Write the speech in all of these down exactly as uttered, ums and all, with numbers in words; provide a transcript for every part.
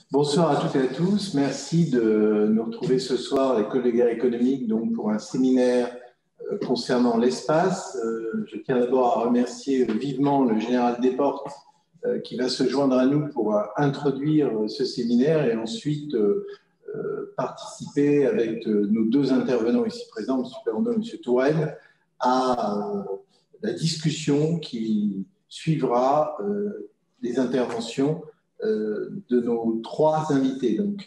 Bonsoir à toutes et à tous. Merci de nous retrouver ce soir à l'École des guerres économiques donc pour un séminaire euh, concernant l'espace. Euh, je tiens d'abord à remercier vivement le général Desportes euh, qui va se joindre à nous pour euh, introduire ce séminaire et ensuite euh, euh, participer avec euh, nos deux intervenants ici présents, M. Perronneau et M. Touraine, à euh, la discussion qui suivra euh, les interventions de nos trois invités. Donc,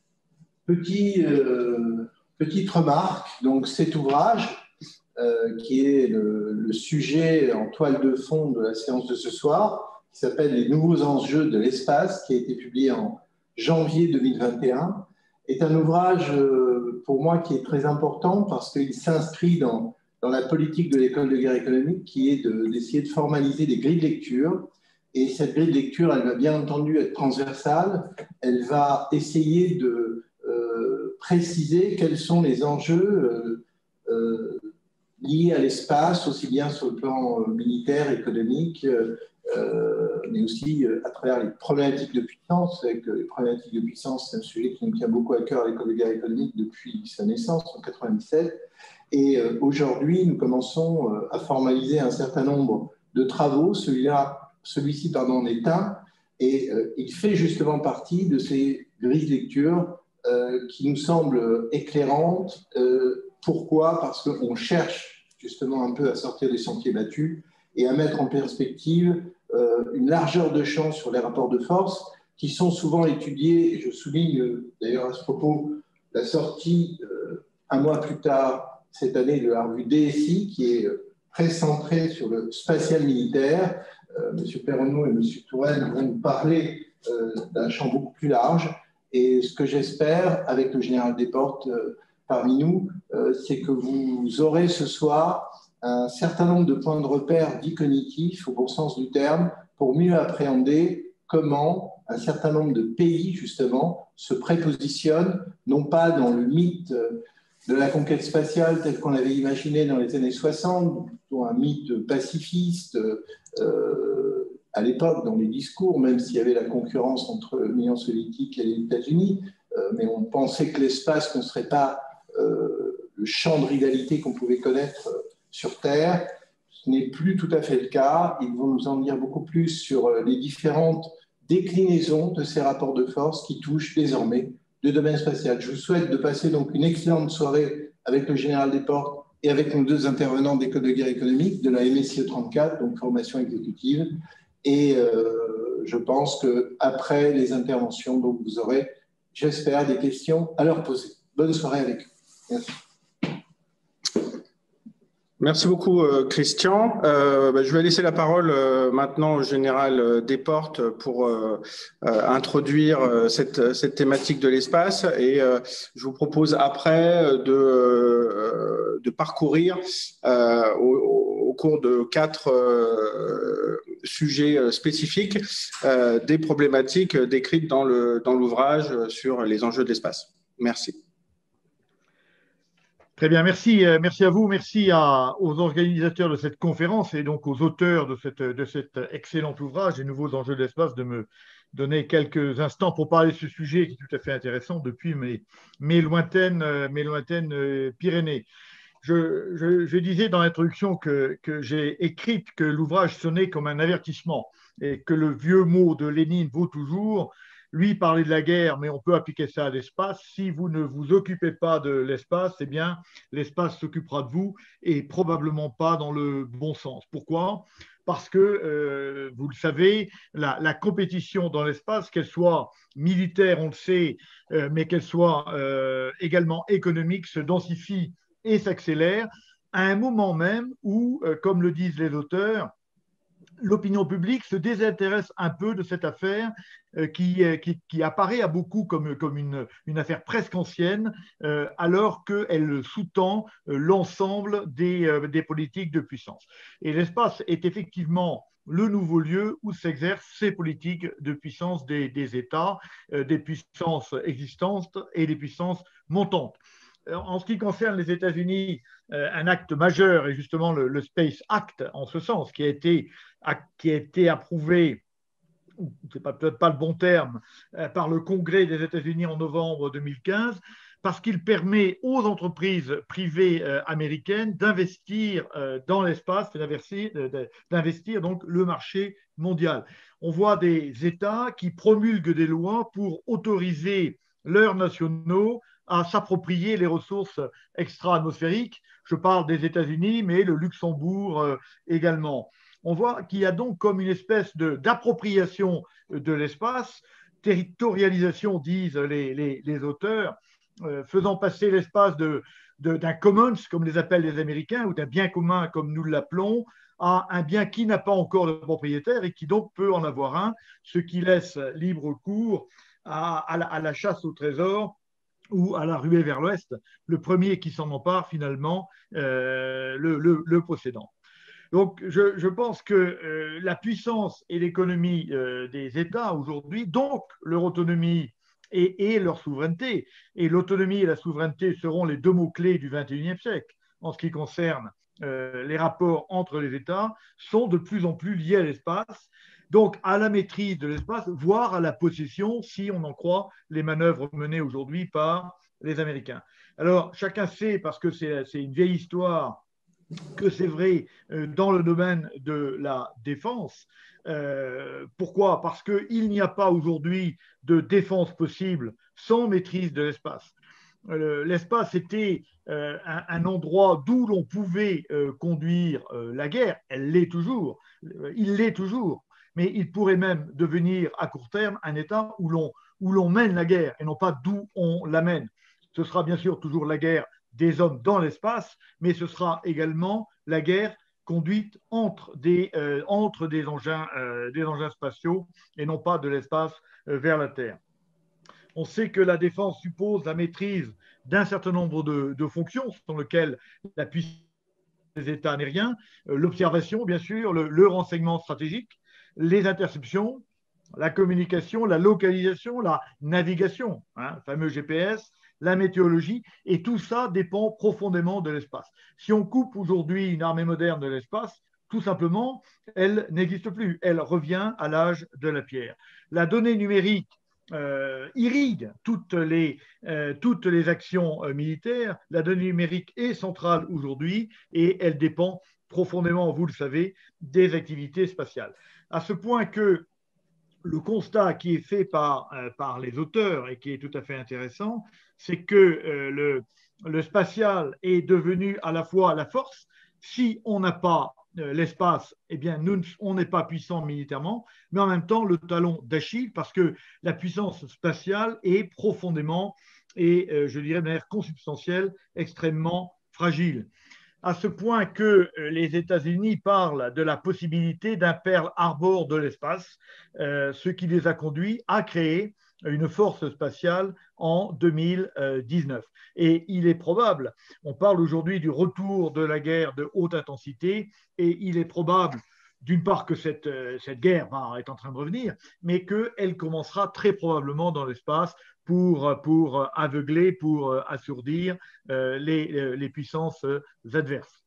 petit, euh, petite remarque, donc cet ouvrage, euh, qui est le, le sujet en toile de fond de la séance de ce soir, qui s'appelle « Les nouveaux enjeux de l'espace », qui a été publié en janvier deux mille vingt et un, est un ouvrage, euh, pour moi, qui est très important parce qu'il s'inscrit dans, dans la politique de l'École de guerre économique, qui est de, d'essayer de formaliser des grilles de lecture. Et cette grille de lecture, elle va bien entendu être transversale. Elle va essayer de euh, préciser quels sont les enjeux euh, euh, liés à l'espace, aussi bien sur le plan militaire, économique, euh, mais aussi à travers les problématiques de puissance. Avec les problématiques de puissance, c'est un sujet qui nous tient beaucoup à cœur à l'École de guerre économique depuis sa naissance en quatre-vingt-dix-sept. Et euh, aujourd'hui, nous commençons à formaliser un certain nombre de travaux. Celui-là Celui-ci pardon, en est un, et euh, il fait justement partie de ces grilles de lecture euh, qui nous semblent éclairantes. Euh, pourquoi ? Parce qu'on cherche justement un peu à sortir des sentiers battus et à mettre en perspective euh, une largeur de champ sur les rapports de force qui sont souvent étudiés, et je souligne euh, d'ailleurs à ce propos la sortie euh, un mois plus tard cette année de la revue D S I qui est euh, très centrée sur le spatial militaire. Euh, M. Perronneau et M. Touraine vont nous parler euh, d'un champ beaucoup plus large. Et ce que j'espère, avec le général Desportes euh, parmi nous, euh, c'est que vous aurez ce soir un certain nombre de points de repère dits cognitifs, au bon sens du terme, pour mieux appréhender comment un certain nombre de pays, justement, se prépositionnent, non pas dans le mythe de la conquête spatiale tel qu'on l'avait imaginé dans les années soixante, plutôt un mythe pacifiste, Euh, à l'époque dans les discours, même s'il y avait la concurrence entre l'Union soviétique et les États-Unis, euh, mais on pensait que l'espace ne serait pas euh, le champ de rivalité qu'on pouvait connaître euh, sur Terre. Ce n'est plus tout à fait le cas. Ils vont nous en dire beaucoup plus sur euh, les différentes déclinaisons de ces rapports de force qui touchent désormais le domaine spatial. Je vous souhaite de passer donc une excellente soirée avec le général Desportes et avec nos deux intervenants d'École de guerre économique de la M S I E trente-quatre, donc formation exécutive. Et euh, je pense qu'après les interventions, donc vous aurez, j'espère, des questions à leur poser. Bonne soirée avec eux. Merci. Merci beaucoup, Christian. Euh, bah, je vais laisser la parole euh, maintenant au général Desportes pour euh, euh, introduire euh, cette, cette thématique de l'espace. Et euh, je vous propose après de, euh, de parcourir euh, au, au cours de quatre euh, sujets spécifiques euh, des problématiques décrites dans le, dans l'ouvrage sur les enjeux de l'espace. Merci. Très bien, merci, merci à vous, merci à, aux organisateurs de cette conférence et donc aux auteurs de, cette, de cet excellent ouvrage, Les nouveaux enjeux de l'espace, de me donner quelques instants pour parler de ce sujet qui est tout à fait intéressant depuis mes, mes lointaines, mes lointaines Pyrénées. Je, je, je disais dans l'introduction que, que j'ai écrit que l'ouvrage sonnait comme un avertissement et que le vieux mot de Lénine vaut toujours. Lui parlait de la guerre, mais on peut appliquer ça à l'espace. Si vous ne vous occupez pas de l'espace, eh bien, l'espace s'occupera de vous et probablement pas dans le bon sens. Pourquoi ? Parce que, euh, vous le savez, la, la compétition dans l'espace, qu'elle soit militaire, on le sait, euh, mais qu'elle soit euh, également économique, se densifie et s'accélère à un moment même où, euh, comme le disent les auteurs, l'opinion publique se désintéresse un peu de cette affaire euh, qui, euh, qui, qui apparaît à beaucoup comme, comme une, une affaire presque ancienne, euh, alors qu'elle sous-tend euh, l'ensemble des, euh, des politiques de puissance. Et l'espace est effectivement le nouveau lieu où s'exercent ces politiques de puissance des, des États, euh, des puissances existantes et des puissances montantes. En ce qui concerne les États-Unis, euh, un acte majeur est justement le, le Space Act, en ce sens, qui a été, qui a été approuvé ce n'est peut-être pas le bon terme, par le Congrès des États-Unis en novembre deux mille quinze, parce qu'il permet aux entreprises privées américaines d'investir dans l'espace, d'investir donc le marché mondial. On voit des États qui promulguent des lois pour autoriser leurs nationaux à s'approprier les ressources extra-atmosphériques. Je parle des États-Unis, mais le Luxembourg également. On voit qu'il y a donc comme une espèce d'appropriation de, de l'espace, territorialisation, disent les, les, les auteurs, euh, faisant passer l'espace d'un commons, comme les appellent les Américains, ou d'un bien commun, comme nous l'appelons, à un bien qui n'a pas encore de propriétaire et qui donc peut en avoir un, ce qui laisse libre cours à, à, la, à la chasse au trésor ou à la ruée vers l'ouest, le premier qui s'en empare finalement, euh, le, le, le possédant. Donc, je, je pense que euh, la puissance et l'économie euh, des États aujourd'hui, donc leur autonomie et, et leur souveraineté, et l'autonomie et la souveraineté seront les deux mots-clés du vingt et unième siècle en ce qui concerne euh, les rapports entre les États, sont de plus en plus liés à l'espace, donc à la maîtrise de l'espace, voire à la possession, si on en croit les manœuvres menées aujourd'hui par les Américains. Alors, chacun sait, parce que c'est une vieille histoire, que c'est vrai dans le domaine de la défense. Euh, pourquoi? Parce qu'il n'y a pas aujourd'hui de défense possible sans maîtrise de l'espace. Euh, l'espace était euh, un, un endroit d'où l'on pouvait euh, conduire euh, la guerre. Elle l'est toujours. Il l'est toujours. Mais il pourrait même devenir à court terme un État où l'on où l'on mène la guerre et non pas d'où on l'amène. Ce sera bien sûr toujours la guerre des hommes dans l'espace, mais ce sera également la guerre conduite entre des, euh, entre des, engins, euh, des engins spatiaux et non pas de l'espace euh, vers la Terre. On sait que la défense suppose la maîtrise d'un certain nombre de, de fonctions, dans lesquelles la puissance des États aériens, euh, l'observation, bien sûr, le, le renseignement stratégique, les interceptions, la communication, la localisation, la navigation, hein, fameux G P S, la météorologie, et tout ça dépend profondément de l'espace. Si on coupe aujourd'hui une armée moderne de l'espace, tout simplement, elle n'existe plus. Elle revient à l'âge de la pierre. La donnée numérique euh, irrigue toutes les, euh, toutes les actions euh, militaires. La donnée numérique est centrale aujourd'hui et elle dépend profondément, vous le savez, des activités spatiales. À ce point que le constat qui est fait par, euh, par les auteurs et qui est tout à fait intéressant, c'est que euh, le, le spatial est devenu à la fois la force. Si on n'a pas euh, l'espace, eh bien, nous, on n'est pas puissant militairement, mais en même temps, le talon d'Achille, parce que la puissance spatiale est profondément et, euh, je dirais, de manière consubstantielle, extrêmement fragile. À ce point que les États-Unis parlent de la possibilité d'un Pearl Harbor de l'espace, euh, ce qui les a conduits à créer une force spatiale en deux mille dix-neuf. Et il est probable, on parle aujourd'hui du retour de la guerre de haute intensité, et il est probable d'une part que cette, cette guerre bah, est en train de revenir, mais qu'elle commencera très probablement dans l'espace pour, pour aveugler, pour assourdir euh, les, les puissances adverses.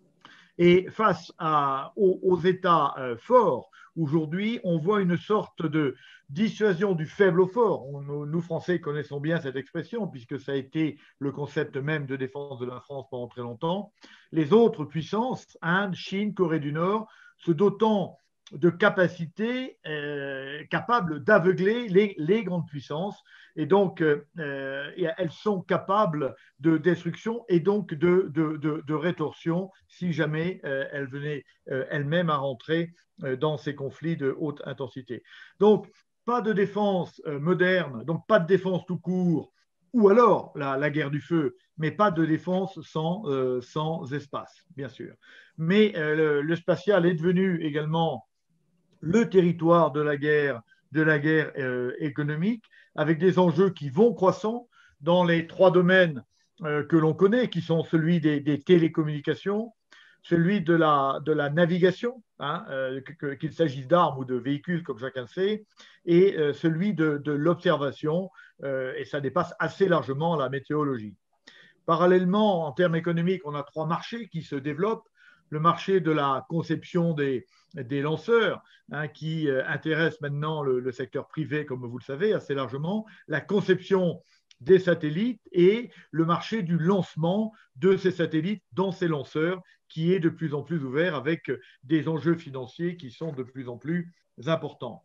Et face à, aux, aux États euh, forts, aujourd'hui, on voit une sorte de dissuasion du faible au fort. On, nous, Français, connaissons bien cette expression, puisque ça a été le concept même de défense de la France pendant très longtemps. Les autres puissances, Inde, Chine, Corée du Nord, se dotant de capacités euh, capables d'aveugler les, les grandes puissances. Et donc, euh, elles sont capables de destruction et donc de, de, de, de rétorsion si jamais euh, elles venaient euh, elles-mêmes à rentrer euh, dans ces conflits de haute intensité. Donc, pas de défense euh, moderne, donc pas de défense tout court, ou alors la, la guerre du feu, mais pas de défense sans, euh, sans espace, bien sûr. Mais euh, le, le spatial est devenu également le territoire de la guerre, de la guerre euh, économique, avec des enjeux qui vont croissant dans les trois domaines euh, que l'on connaît, qui sont celui des, des télécommunications, celui de la, de la navigation, hein, euh, qu'il s'agisse d'armes ou de véhicules, comme chacun sait, et euh, celui de, de l'observation, euh, et ça dépasse assez largement la météorologie. Parallèlement, en termes économiques, on a trois marchés qui se développent. le marché de la conception des, des lanceurs, hein, qui euh, intéresse maintenant le, le secteur privé, comme vous le savez, assez largement, la conception des satellites et le marché du lancement de ces satellites dans ces lanceurs, qui est de plus en plus ouvert avec des enjeux financiers qui sont de plus en plus importants.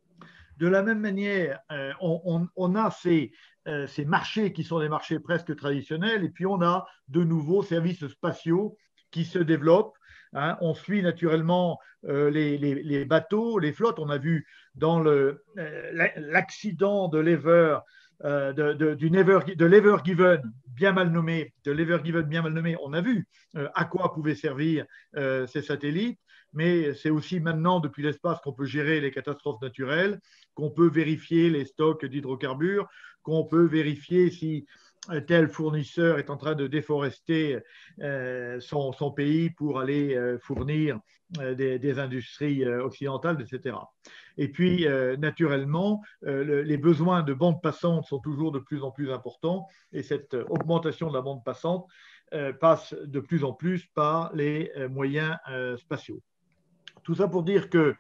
De la même manière, euh, on, on, on a ces, euh, ces marchés qui sont des marchés presque traditionnels, et puis on a de nouveaux services spatiaux qui se développent. Hein. On suit naturellement euh, les, les, les bateaux, les flottes. On a vu dans le, euh, l'accident de l'Ever, euh, de, de, du Never, de l'Ever Given, bien mal nommé, de l'Ever Given bien mal nommé. On a vu euh, à quoi pouvaient servir euh, ces satellites. Mais c'est aussi maintenant, depuis l'espace, qu'on peut gérer les catastrophes naturelles, qu'on peut vérifier les stocks d'hydrocarbures, qu'on peut vérifier si tel fournisseur est en train de déforester euh, son, son pays pour aller euh, fournir euh, des, des industries euh, occidentales, et cetera. Et puis, euh, naturellement, euh, le, les besoins de bande passante sont toujours de plus en plus importants, et cette augmentation de la bande passante euh, passe de plus en plus par les euh, moyens euh, spatiaux. Tout ça pour dire que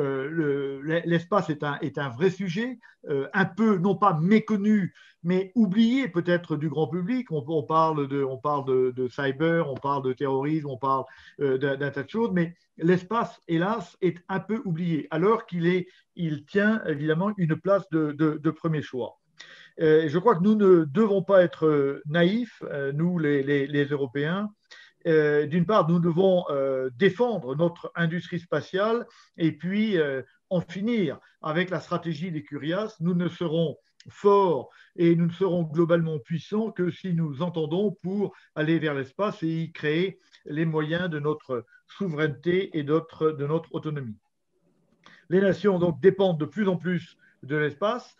euh, l'espace est un, est un vrai sujet, euh, un peu, non pas méconnu, mais oublié peut-être du grand public. On, on parle, de, on parle de, de cyber, on parle de terrorisme, on parle euh, d'un tas de choses, mais l'espace, hélas, est un peu oublié, alors qu'il est, il tient évidemment une place de, de, de premier choix. Euh, je crois que nous ne devons pas être naïfs, euh, nous les, les, les Européens. Euh, d'une part, nous devons euh, défendre notre industrie spatiale et puis euh, en finir avec la stratégie des curiaces. Nous ne serons forts et nous ne serons globalement puissants que si nous entendons pour aller vers l'espace et y créer les moyens de notre souveraineté et d'autres, de notre autonomie. Les nations donc dépendent de plus en plus de l'espace.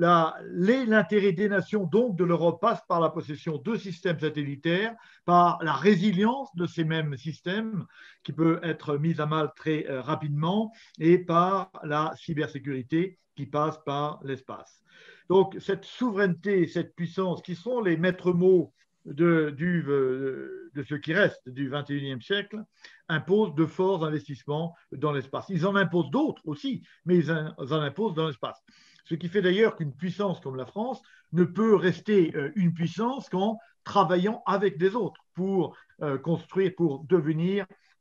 L'intérêt des nations, donc de l'Europe, passe par la possession de systèmes satellitaires, par la résilience de ces mêmes systèmes qui peut être mise à mal très euh, rapidement, et par la cybersécurité qui passe par l'espace. Donc cette souveraineté, cette puissance qui sont les maîtres mots de, du, de ce qui reste du vingt et unième siècle imposent de forts investissements dans l'espace. Ils en imposent d'autres aussi, mais ils en imposent dans l'espace. Ce qui fait d'ailleurs qu'une puissance comme la France ne peut rester une puissance qu'en travaillant avec des autres pour construire, pour devenir,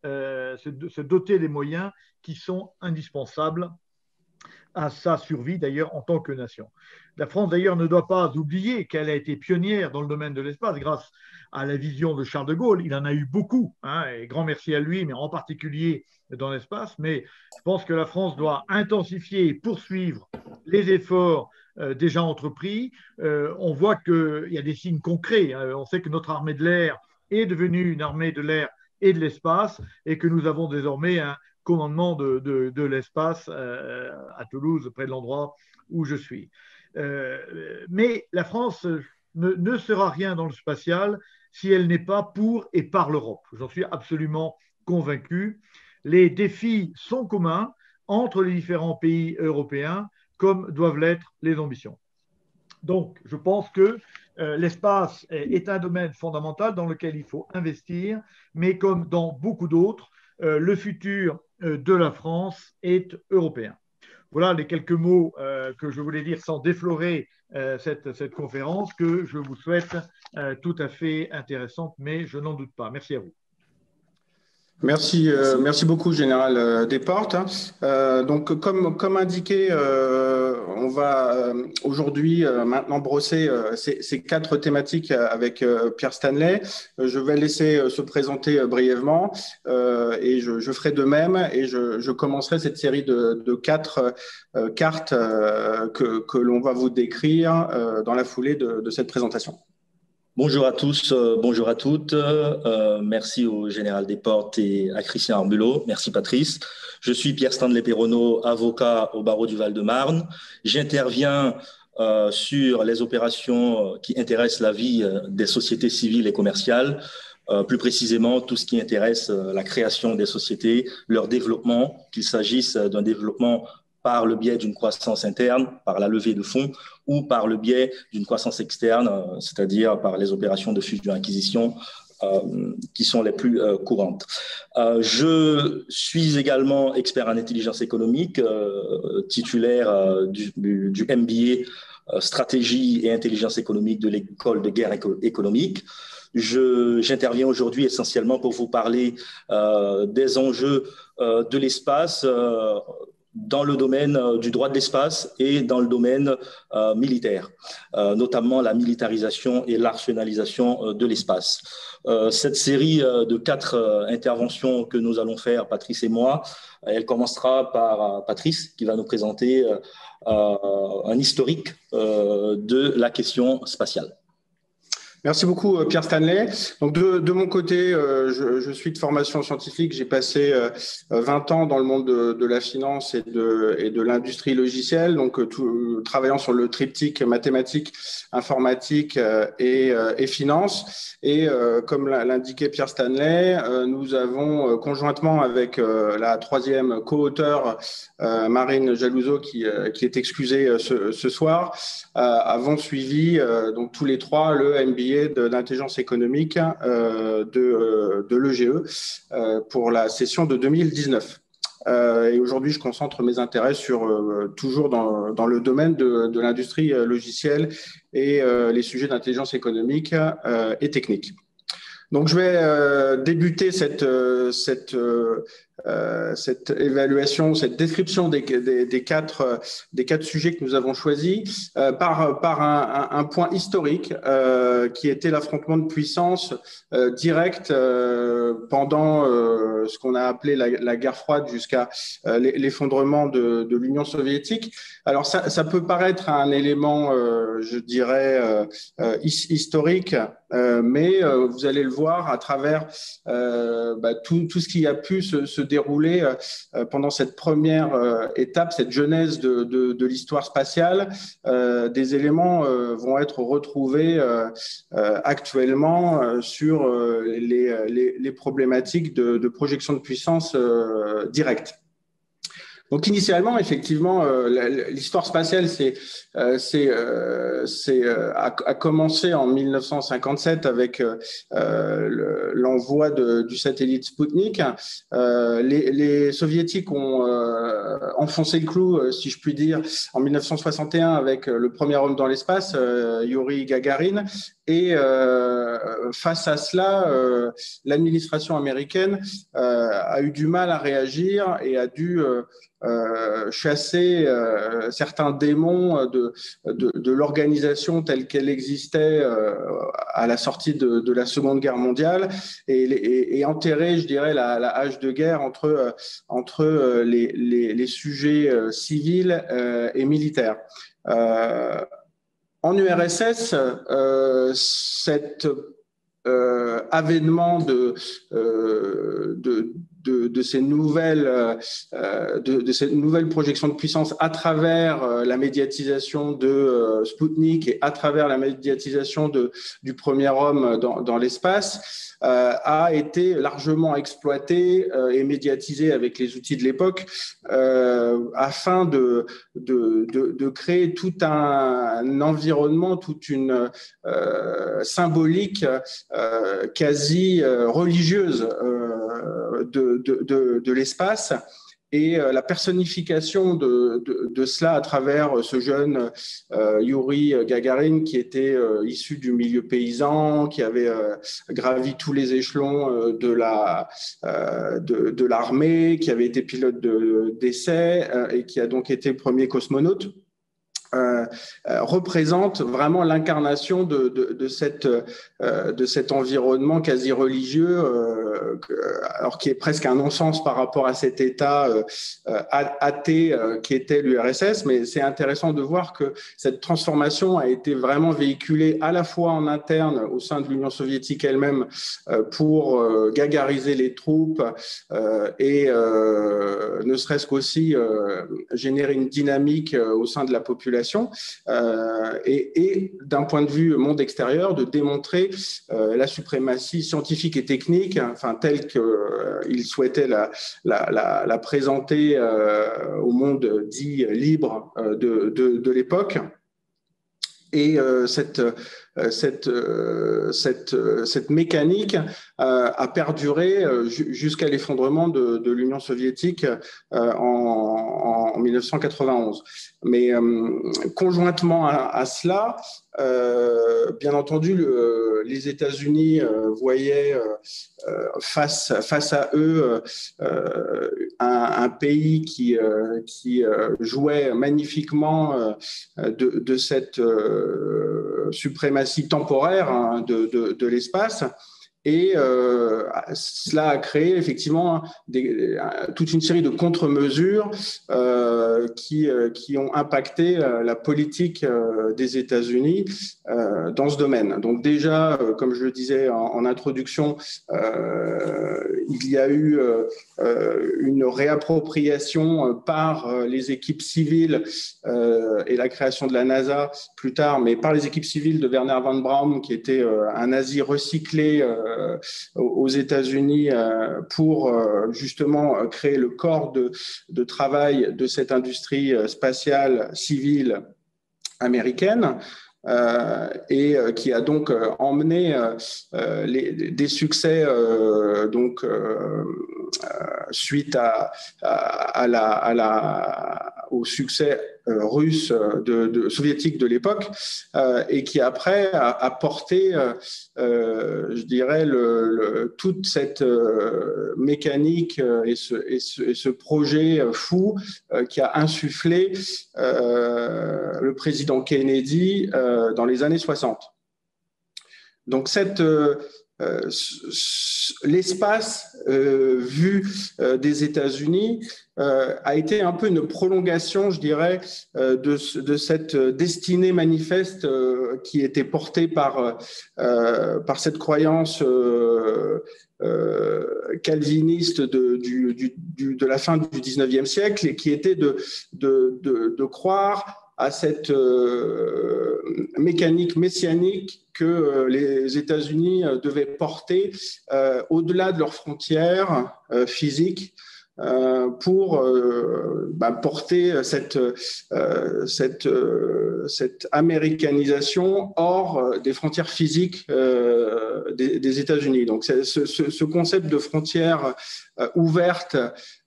se doter des moyens qui sont indispensables à sa survie d'ailleurs en tant que nation. La France d'ailleurs ne doit pas oublier qu'elle a été pionnière dans le domaine de l'espace grâce à la vision de Charles de Gaulle. Il en a eu beaucoup, hein, et grand merci à lui, mais en particulier dans l'espace. Mais je pense que la France doit intensifier et poursuivre les efforts euh, déjà entrepris. Euh, on voit qu'il y a des signes concrets. Hein. On sait que notre armée de l'air est devenue une armée de l'air et de l'espace et que nous avons désormais un commandement de, de, de l'espace euh, à Toulouse, près de l'endroit où je suis. Euh, mais la France ne, ne sera rien dans le spatial si elle n'est pas pour et par l'Europe. J'en suis absolument convaincu. Les défis sont communs entre les différents pays européens, comme doivent l'être les ambitions. Donc, je pense que euh, l'espace est, est un domaine fondamental dans lequel il faut investir, mais comme dans beaucoup d'autres, euh, le futur euh, de la France est européen. Voilà les quelques mots euh, que je voulais dire sans déflorer euh, cette, cette conférence que je vous souhaite euh, tout à fait intéressante, mais je n'en doute pas. Merci à vous. Merci, euh, merci beaucoup, Général euh, Desportes. Euh, donc, comme, comme indiqué, euh, on va euh, aujourd'hui euh, maintenant brosser euh, ces, ces quatre thématiques avec euh, Pierre Stanley. Euh, je vais laisser euh, se présenter euh, brièvement euh, et je, je ferai de même et je, je commencerai cette série de, de quatre euh, cartes euh, que, que l'on va vous décrire euh, dans la foulée de, de cette présentation. Bonjour à tous, euh, bonjour à toutes. Euh, merci au Général Desportes et à Christian Arbulot. Merci Patrice. Je suis Pierre Stanley Perronneau, avocat au barreau du Val-de-Marne. J'interviens euh, sur les opérations qui intéressent la vie des sociétés civiles et commerciales. Euh, plus précisément, tout ce qui intéresse la création des sociétés, leur développement, qu'il s'agisse d'un développement par le biais d'une croissance interne, par la levée de fonds, ou par le biais d'une croissance externe, c'est-à-dire par les opérations de fusion-acquisition euh, qui sont les plus euh, courantes. Euh, je suis également expert en intelligence économique, euh, titulaire euh, du, du, du M B A euh, stratégie et intelligence économique de l'école de guerre éco économique. Je, j'interviens aujourd'hui essentiellement pour vous parler euh, des enjeux euh, de l'espace euh, dans le domaine du droit de l'espace et dans le domaine euh, militaire, euh, notamment la militarisation et l'arsenalisation de l'espace. Euh, cette série de quatre euh, interventions que nous allons faire, Patrice et moi, elle commencera par euh, Patrice qui va nous présenter euh, euh, un historique euh, de la question spatiale. Merci beaucoup, Pierre Stanley. Donc de, de mon côté, euh, je, je suis de formation scientifique. J'ai passé euh, vingt ans dans le monde de, de la finance et de, et de l'industrie logicielle, donc tout, travaillant sur le triptyque mathématiques, informatique euh, et, euh, et finance. Et euh, comme l'indiquait Pierre Stanley, euh, nous avons euh, conjointement avec euh, la troisième co-auteure, euh, Marine Jalouzo, qui, euh, qui est excusée euh, ce, ce soir, euh, avons suivi euh, donc tous les trois le M B A de l'intelligence économique euh, de, euh, de l'E G E euh, pour la session de deux mille dix-neuf. Euh, et aujourd'hui, je concentre mes intérêts sur euh, toujours dans, dans le domaine de, de l'industrie logicielle et euh, les sujets d'intelligence économique euh, et technique. Donc, je vais euh, débuter cette, euh, cette, euh, cette évaluation, cette description des, des, des, quatre, des quatre sujets que nous avons choisis euh, par, par un, un, un point historique euh, qui était l'affrontement de puissance euh, direct euh, pendant euh, ce qu'on a appelé la, la guerre froide jusqu'à euh, l'effondrement de, de l'Union soviétique. Alors, ça, ça peut paraître un élément, euh, je dirais, euh, historique, euh, mais euh, vous allez le voir à travers euh, bah, tout, tout ce qui a pu se, se dérouler euh, pendant cette première euh, étape, cette genèse de, de, de l'histoire spatiale. Euh, des éléments euh, vont être retrouvés euh, euh, actuellement euh, sur euh, les, les, les problématiques de, de projection de puissance euh, directe. Donc initialement, effectivement, euh, l'histoire spatiale, c'est, euh, c'est, euh, c'est euh, a, a commencé en mille neuf cent cinquante-sept avec euh, l'envoi le, du satellite Sputnik. Euh, les, les soviétiques ont euh, enfoncé le clou, si je puis dire, en mille neuf cent soixante et un avec le premier homme dans l'espace, euh, Youri Gagarin. Et euh, face à cela, euh, l'administration américaine euh, a eu du mal à réagir et a dû euh, euh, chasser euh, certains démons de, de, de l'organisation telle qu'elle existait euh, à la sortie de, de la Seconde Guerre mondiale et, et, et enterrer, je dirais, la, la hache de guerre entre, entre les, les, les sujets civils euh, et militaires. Euh, En U R S S, euh, cet euh, avènement de, euh, de, de, de ces nouvelles, euh, de, de cette nouvelle projection de puissance à travers euh, la médiatisation de euh, Sputnik et à travers la médiatisation de, du premier homme dans, dans l'espace, Euh, a été largement exploité euh, et médiatisé avec les outils de l'époque euh, afin de, de, de, de créer tout un, un environnement, toute une euh, symbolique euh, quasi euh, religieuse euh, de, de, de, de l'espace. Et la personnification de, de, de cela à travers ce jeune euh, Youri Gagarin qui était euh, issu du milieu paysan, qui avait euh, gravi tous les échelons euh, de la euh, de, de l'armée, qui avait été pilote d'essai euh, et qui a donc été premier cosmonaute. Euh, euh, représente vraiment l'incarnation de, de, de, cette, euh, de cet environnement quasi religieux, euh, alors qui est presque un non-sens par rapport à cet état euh, athée euh, qui était l'U R S S, mais c'est intéressant de voir que cette transformation a été vraiment véhiculée à la fois en interne au sein de l'Union soviétique elle-même euh, pour euh, gagariser les troupes euh, et euh, ne serait-ce qu'aussi euh, générer une dynamique euh, au sein de la population. Euh, et, et d'un point de vue monde extérieur, de démontrer euh, la suprématie scientifique et technique, enfin telle qu'il euh, souhaitait la, la, la, la présenter euh, au monde dit libre euh, de, de, de l'époque. Et euh, cette, cette, cette, cette mécanique a perduré jusqu'à l'effondrement de, de l'Union soviétique en, en mille neuf cent quatre-vingt-onze. Mais conjointement à, à cela, Euh, bien entendu, le, les États-Unis euh, voyaient euh, face, face à eux euh, un, un pays qui, euh, qui euh, jouait magnifiquement euh, de, de cette euh, suprématie temporaire hein, de, de, de l'espace. Et euh, cela a créé effectivement des, toute une série de contre-mesures euh, qui, euh, qui ont impacté euh, la politique euh, des États-Unis euh, dans ce domaine. Donc déjà, euh, comme je le disais en, en introduction, euh, il y a eu euh, une réappropriation par les équipes civiles euh, et la création de la NASA plus tard, mais par les équipes civiles de Wernher von Braun, qui était euh, un nazi recyclé euh, aux États-Unis pour justement créer le corps de, de travail de cette industrie spatiale civile américaine. Euh, et euh, qui a donc euh, emmené euh, les, des succès euh, donc euh, suite à, à, à, la, à la, au succès euh, russe de, de soviétique de l'époque euh, et qui après a, a porté, euh, je dirais, le, le, toute cette euh, mécanique et ce, et, ce, et ce projet fou euh, qui a insufflé euh, le président Kennedy euh, dans les années soixante. Donc, cette, euh, l'espace euh, vu euh, des États-Unis euh, a été un peu une prolongation, je dirais, euh, de, de cette destinée manifeste euh, qui était portée par, euh, par cette croyance euh, euh, calviniste de, du, du, du, de la fin du dix-neuvième siècle et qui était de, de, de, de croire à cette euh, mécanique messianique que euh, les États-Unis euh, devaient porter euh, au-delà de leurs frontières euh, physiques euh, pour euh, bah, porter cette, euh, cette, euh, cette américanisation hors euh, des frontières physiques euh, des, des États-Unis. Donc, ce, ce, ce concept de frontières euh, ouvertes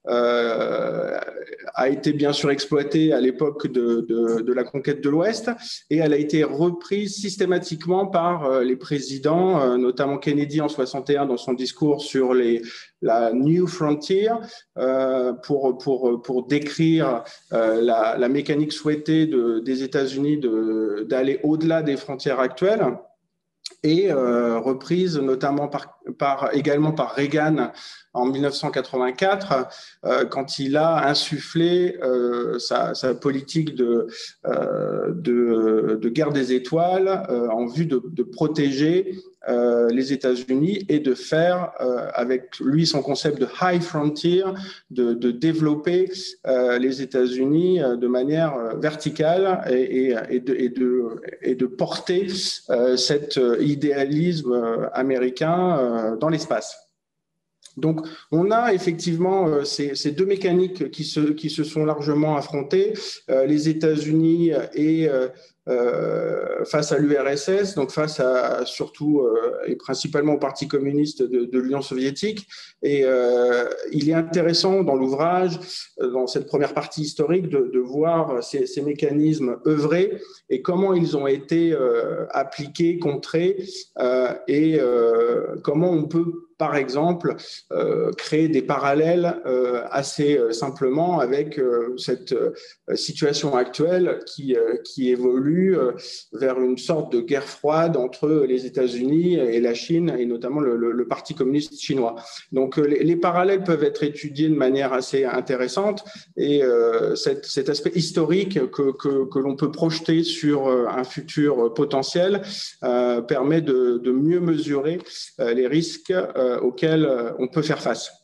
Euh, a été bien sûr exploitée à l'époque de, de, de la conquête de l'Ouest et elle a été reprise systématiquement par les présidents, notamment Kennedy en soixante et un dans son discours sur les, la New Frontier euh, pour, pour, pour décrire euh, la, la mécanique souhaitée de, des États-Unis de, d'aller au-delà des frontières actuelles. Et euh, reprise notamment par, par, également par Reagan en mille neuf cent quatre-vingt-quatre, euh, quand il a insufflé euh, sa, sa politique de, euh, de, de guerre des étoiles euh, en vue de, de protéger euh, les États-Unis et de faire, euh, avec lui, son concept de high frontier, de, de développer euh, les États-Unis de manière verticale et, et, et, de, et, de, et de porter euh, cet idéalisme américain euh, dans l'espace. Donc, on a effectivement euh, ces, ces deux mécaniques qui se, qui se sont largement affrontées, euh, les États-Unis et euh, euh, face à l'U R S S, donc face à surtout euh, et principalement au Parti communiste de, de l'Union soviétique. Et euh, il est intéressant dans l'ouvrage, dans cette première partie historique, de, de voir ces, ces mécanismes œuvrer et comment ils ont été euh, appliqués, contrés euh, et euh, comment on peut par exemple, euh, créer des parallèles euh, assez euh, simplement avec euh, cette euh, situation actuelle qui, euh, qui évolue euh, vers une sorte de guerre froide entre les États-Unis et la Chine, et notamment le, le, le Parti communiste chinois. Donc, euh, les, les parallèles peuvent être étudiés de manière assez intéressante, et euh, cet, cet aspect historique que, que, que l'on peut projeter sur euh, un futur potentiel euh, permet de, de mieux mesurer euh, les risques euh, auxquels on peut faire face.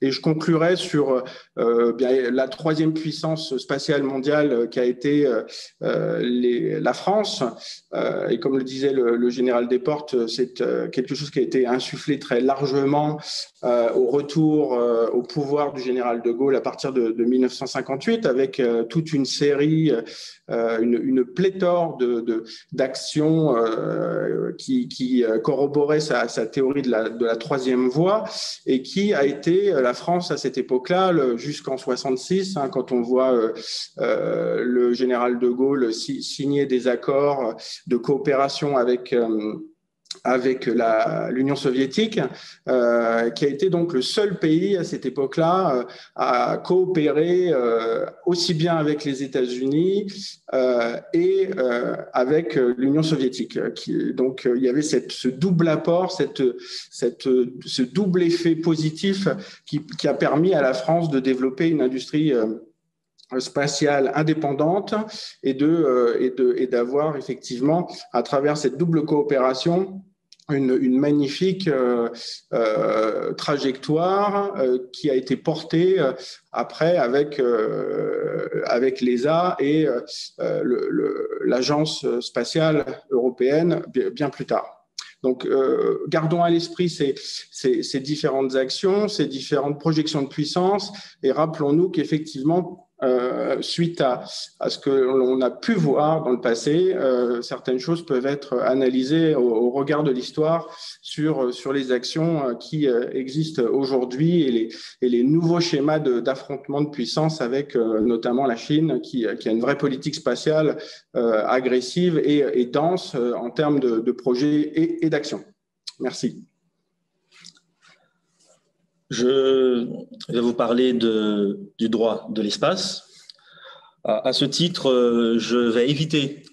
Et je conclurai sur euh, bien, la troisième puissance spatiale mondiale qui a été euh, les, la France. Euh, et comme le disait le, le général Desportes, c'est euh, quelque chose qui a été insufflé très largement euh, au retour euh, au pouvoir du général de Gaulle à partir de, de mille neuf cent cinquante-huit, avec euh, toute une série, euh, une, une pléthore de, de, d'actions euh, qui, qui corroboraient sa, sa théorie de la, de la troisième voie, et qui a été la France à cette époque-là, jusqu'en soixante-six, hein, quand on voit euh, euh, le général de Gaulle si, signer des accords de coopération avec euh, avec l'Union soviétique, euh, qui a été donc le seul pays à cette époque-là euh, à coopérer euh, aussi bien avec les États-Unis euh, et euh, avec l'Union soviétique. Qui, donc, il y avait cette, ce double apport, cette, cette, ce double effet positif qui, qui a permis à la France de développer une industrie euh, spatiale indépendante et de euh, et de et d'avoir effectivement à travers cette double coopération une, une magnifique euh, euh, trajectoire euh, qui a été portée euh, après avec euh, avec l'E S A et euh, le, le, l'agence spatiale européenne bien, bien plus tard. Donc, euh, gardons à l'esprit ces, ces, ces différentes actions, ces différentes projections de puissance, et rappelons-nous qu'effectivement, Euh, suite à, à ce que l'on a pu voir dans le passé, euh, certaines choses peuvent être analysées au, au regard de l'histoire sur, sur les actions qui euh, existent aujourd'hui et les, et les nouveaux schémas de, d'affrontement de puissance avec euh, notamment la Chine qui, qui a une vraie politique spatiale euh, agressive et, et dense euh, en termes de, de projets et, et d'actions. Merci. Je vais vous parler de, du droit de l'espace. À ce titre, je vais éviter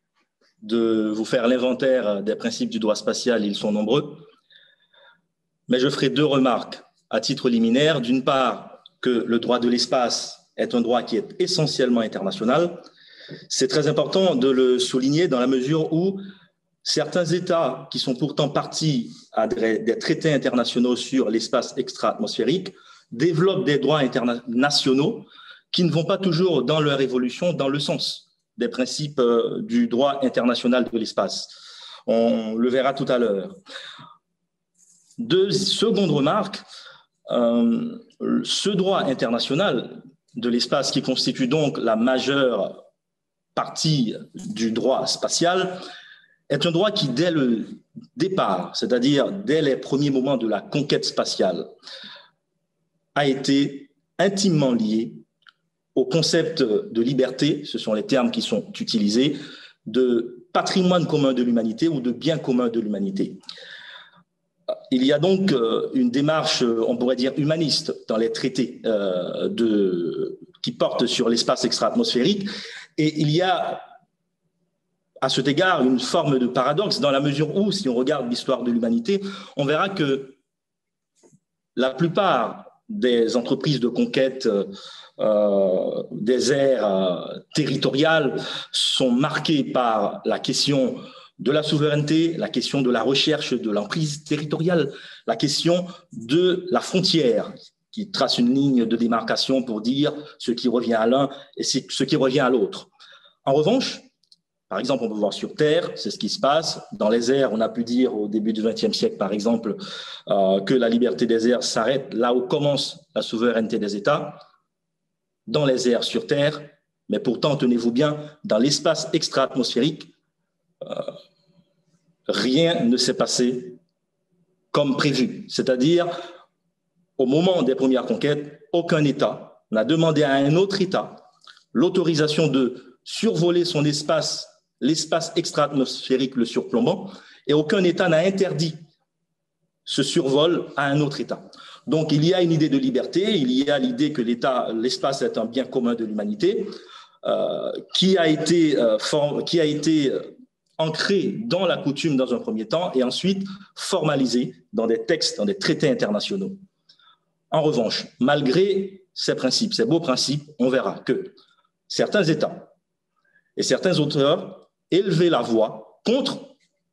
de vous faire l'inventaire des principes du droit spatial, ils sont nombreux, mais je ferai deux remarques à titre liminaire. D'une part, que le droit de l'espace est un droit qui est essentiellement international. C'est très important de le souligner dans la mesure où certains États qui sont pourtant partis à des traités internationaux sur l'espace extra-atmosphérique développent des droits internationaux qui ne vont pas toujours dans leur évolution, dans le sens des principes du droit international de l'espace. On le verra tout à l'heure. Deux seconde remarque, euh, ce droit international de l'espace qui constitue donc la majeure partie du droit spatial est un droit qui, dès le départ, c'est-à-dire dès les premiers moments de la conquête spatiale, a été intimement lié au concept de liberté, ce sont les termes qui sont utilisés, de patrimoine commun de l'humanité ou de bien commun de l'humanité. Il y a donc une démarche, on pourrait dire, humaniste dans les traités euh, de, qui portent sur l'espace extra-atmosphérique, et il y a à cet égard une forme de paradoxe dans la mesure où, si on regarde l'histoire de l'humanité, on verra que la plupart des entreprises de conquête euh, des aires euh, territoriales sont marquées par la question de la souveraineté, la question de la recherche de l'emprise territoriale, la question de la frontière qui trace une ligne de démarcation pour dire ce qui revient à l'un et ce qui revient à l'autre. En revanche, par exemple, on peut voir sur Terre, c'est ce qui se passe. Dans les airs, on a pu dire au début du vingtième siècle, par exemple, euh, que la liberté des airs s'arrête là où commence la souveraineté des États, dans les airs sur Terre. Mais pourtant, tenez-vous bien, dans l'espace extra-atmosphérique, euh, rien ne s'est passé comme prévu. C'est-à-dire, au moment des premières conquêtes, aucun État n'a demandé à un autre État l'autorisation de survoler son espace, l'espace extra-atmosphérique le surplombant, et aucun État n'a interdit ce survol à un autre État. Donc, il y a une idée de liberté, il y a l'idée que l'État, l'espace est un bien commun de l'humanité, euh, qui a été, euh, for, qui a été ancré dans la coutume dans un premier temps et ensuite formalisé dans des textes, dans des traités internationaux. En revanche, malgré ces principes, ces beaux principes, on verra que certains États et certains auteurs élevaient la voix contre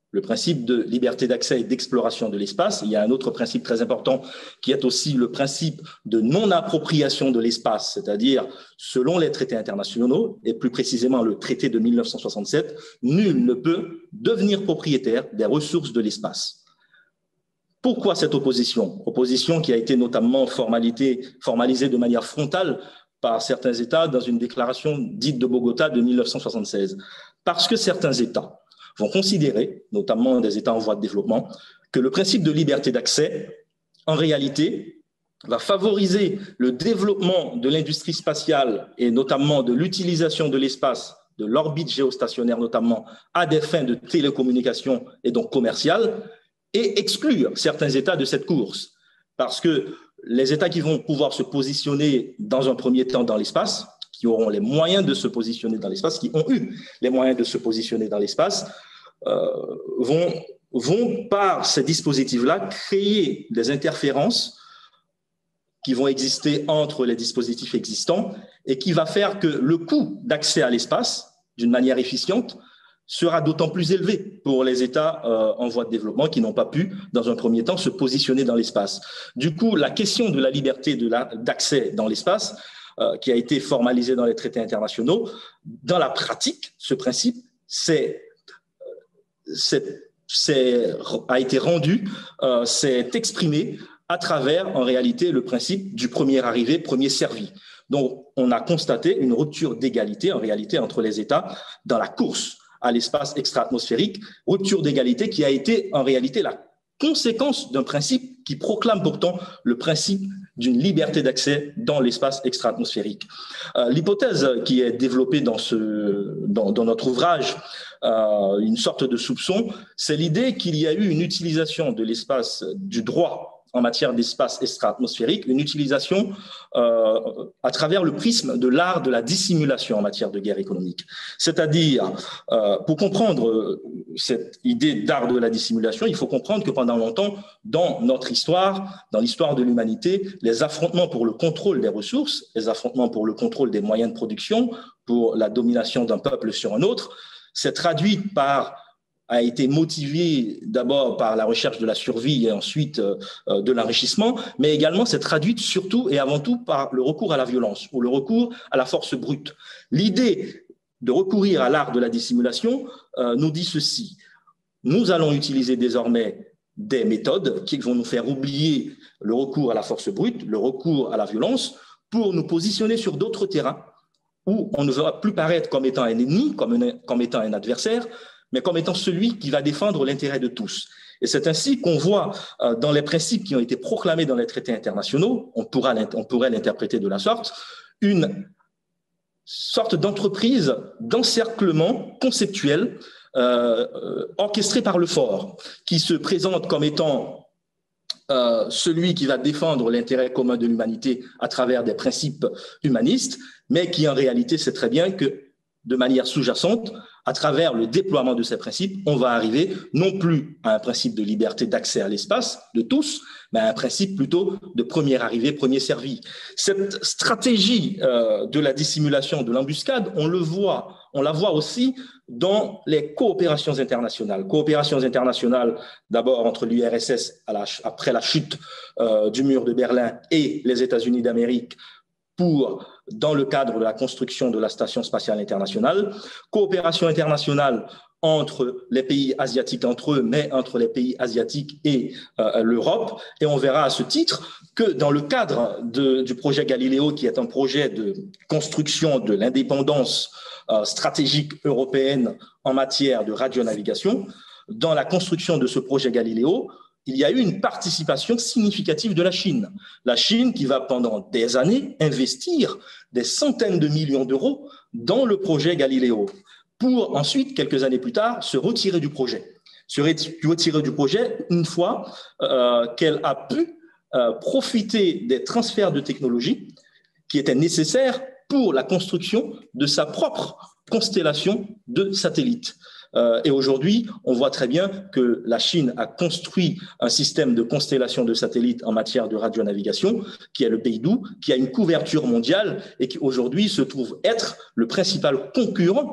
le principe de liberté d'accès et d'exploration de l'espace. Il y a un autre principe très important qui est aussi le principe de non-appropriation de l'espace, c'est-à-dire, selon les traités internationaux, et plus précisément le traité de mille neuf cent soixante-sept, nul ne peut devenir propriétaire des ressources de l'espace. Pourquoi cette opposition? Opposition qui a été notamment formalisée de manière frontale par certains États dans une déclaration dite de Bogota de mille neuf cent soixante-seize. Parce que certains États vont considérer, notamment des États en voie de développement, que le principe de liberté d'accès, en réalité, va favoriser le développement de l'industrie spatiale et notamment de l'utilisation de l'espace, de l'orbite géostationnaire notamment, à des fins de télécommunication et donc commerciales, et exclure certains États de cette course. Parce que les États qui vont pouvoir se positionner dans un premier temps dans l'espace, qui auront les moyens de se positionner dans l'espace, qui ont eu les moyens de se positionner dans l'espace, euh, vont, vont, par ces dispositifs-là, créer des interférences qui vont exister entre les dispositifs existants et qui va faire que le coût d'accès à l'espace, d'une manière efficiente, sera d'autant plus élevé pour les États euh, en voie de développement qui n'ont pas pu, dans un premier temps, se positionner dans l'espace. Du coup, la question de la liberté de la, d'accès dans l'espace, euh, qui a été formalisée dans les traités internationaux, dans la pratique, ce principe c'est, c'est, c'est, a été rendu, euh, s'est exprimé à travers, en réalité, le principe du premier arrivé, premier servi. Donc, on a constaté une rupture d'égalité, en réalité, entre les États dans la course à l'espace extra-atmosphérique, rupture d'égalité qui a été en réalité la conséquence d'un principe qui proclame pourtant le principe d'une liberté d'accès dans l'espace extra-atmosphérique. Euh, l'hypothèse qui est développée dans, ce, dans, dans notre ouvrage, euh, une sorte de soupçon, c'est l'idée qu'il y a eu une utilisation de l'espace du droit en matière d'espace extra-atmosphérique, une utilisation euh, à travers le prisme de l'art de la dissimulation en matière de guerre économique. C'est-à-dire, euh, pour comprendre cette idée d'art de la dissimulation, il faut comprendre que pendant longtemps, dans notre histoire, dans l'histoire de l'humanité, les affrontements pour le contrôle des ressources, les affrontements pour le contrôle des moyens de production, pour la domination d'un peuple sur un autre, s'est traduit par a été motivé d'abord par la recherche de la survie et ensuite euh, de l'enrichissement, mais également s'est traduite surtout et avant tout par le recours à la violence ou le recours à la force brute. L'idée de recourir à l'art de la dissimulation euh, nous dit ceci. Nous allons utiliser désormais des méthodes qui vont nous faire oublier le recours à la force brute, le recours à la violence, pour nous positionner sur d'autres terrains où on ne va plus paraître comme étant un ennemi, comme, un, comme étant un adversaire, mais comme étant celui qui va défendre l'intérêt de tous. Et c'est ainsi qu'on voit euh, dans les principes qui ont été proclamés dans les traités internationaux, on, pourra, on pourrait l'interpréter de la sorte, une sorte d'entreprise d'encerclement conceptuel euh, euh, orchestrée par le fort, qui se présente comme étant euh, celui qui va défendre l'intérêt commun de l'humanité à travers des principes humanistes, mais qui en réalité sait très bien que de manière sous-jacente, à travers le déploiement de ces principes, on va arriver non plus à un principe de liberté d'accès à l'espace de tous, mais à un principe plutôt de premier arrivé, premier servi. Cette stratégie euh, de la dissimulation, de l'embuscade, on le voit, on la voit aussi dans les coopérations internationales. Coopérations internationales, d'abord entre l'U R S S à la, après la chute euh, du mur de Berlin et les États-Unis d'Amérique, pour, dans le cadre de la construction de la Station spatiale internationale, coopération internationale entre les pays asiatiques entre eux, mais entre les pays asiatiques et euh, l'Europe. Et on verra à ce titre que dans le cadre de, du projet Galileo, qui est un projet de construction de l'indépendance euh, stratégique européenne en matière de radionavigation, dans la construction de ce projet Galileo, il y a eu une participation significative de la Chine. La Chine qui va pendant des années investir des centaines de millions d'euros dans le projet Galileo pour ensuite, quelques années plus tard, se retirer du projet. Se retirer du projet une fois euh, qu'elle a pu euh, profiter des transferts de technologie qui étaient nécessaires pour la construction de sa propre constellation de satellites. Euh, et aujourd'hui, on voit très bien que la Chine a construit un système de constellation de satellites en matière de radionavigation, qui est le Beidou, qui a une couverture mondiale et qui aujourd'hui se trouve être le principal concurrent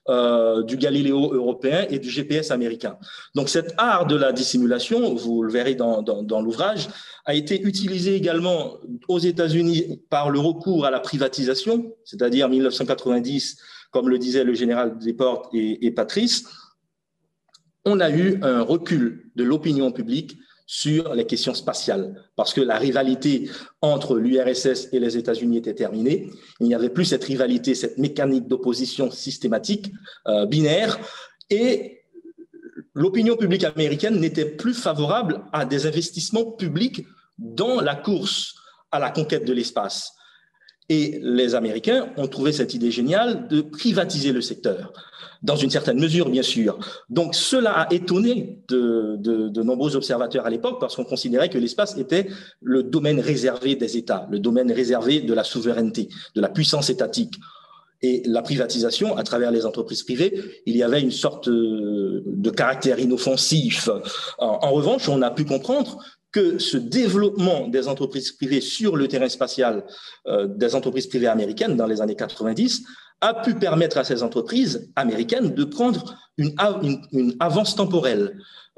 euh, du Galileo européen et du G P S américain. Donc cet art de la dissimulation, vous le verrez dans, dans, dans l'ouvrage, a été utilisé également aux États-Unis par le recours à la privatisation, c'est-à-dire mille neuf cent quatre-vingt-dix, comme le disait le général Desportes et, et Patrice. On a eu un recul de l'opinion publique sur les questions spatiales, parce que la rivalité entre l'U R S S et les États-Unis était terminée. Il n'y avait plus cette rivalité, cette mécanique d'opposition systématique, euh, binaire, et l'opinion publique américaine n'était plus favorable à des investissements publics dans la course à la conquête de l'espace. Et les Américains ont trouvé cette idée géniale de privatiser le secteur, dans une certaine mesure, bien sûr. Donc, cela a étonné de, de, de nombreux observateurs à l'époque parce qu'on considérait que l'espace était le domaine réservé des États, le domaine réservé de la souveraineté, de la puissance étatique. Et la privatisation, à travers les entreprises privées, il y avait une sorte de caractère inoffensif. En, en revanche, on a pu comprendre que ce développement des entreprises privées sur le terrain spatial, euh, des entreprises privées américaines dans les années quatre-vingt-dix, a pu permettre à ces entreprises américaines de prendre une, une, une avance temporelle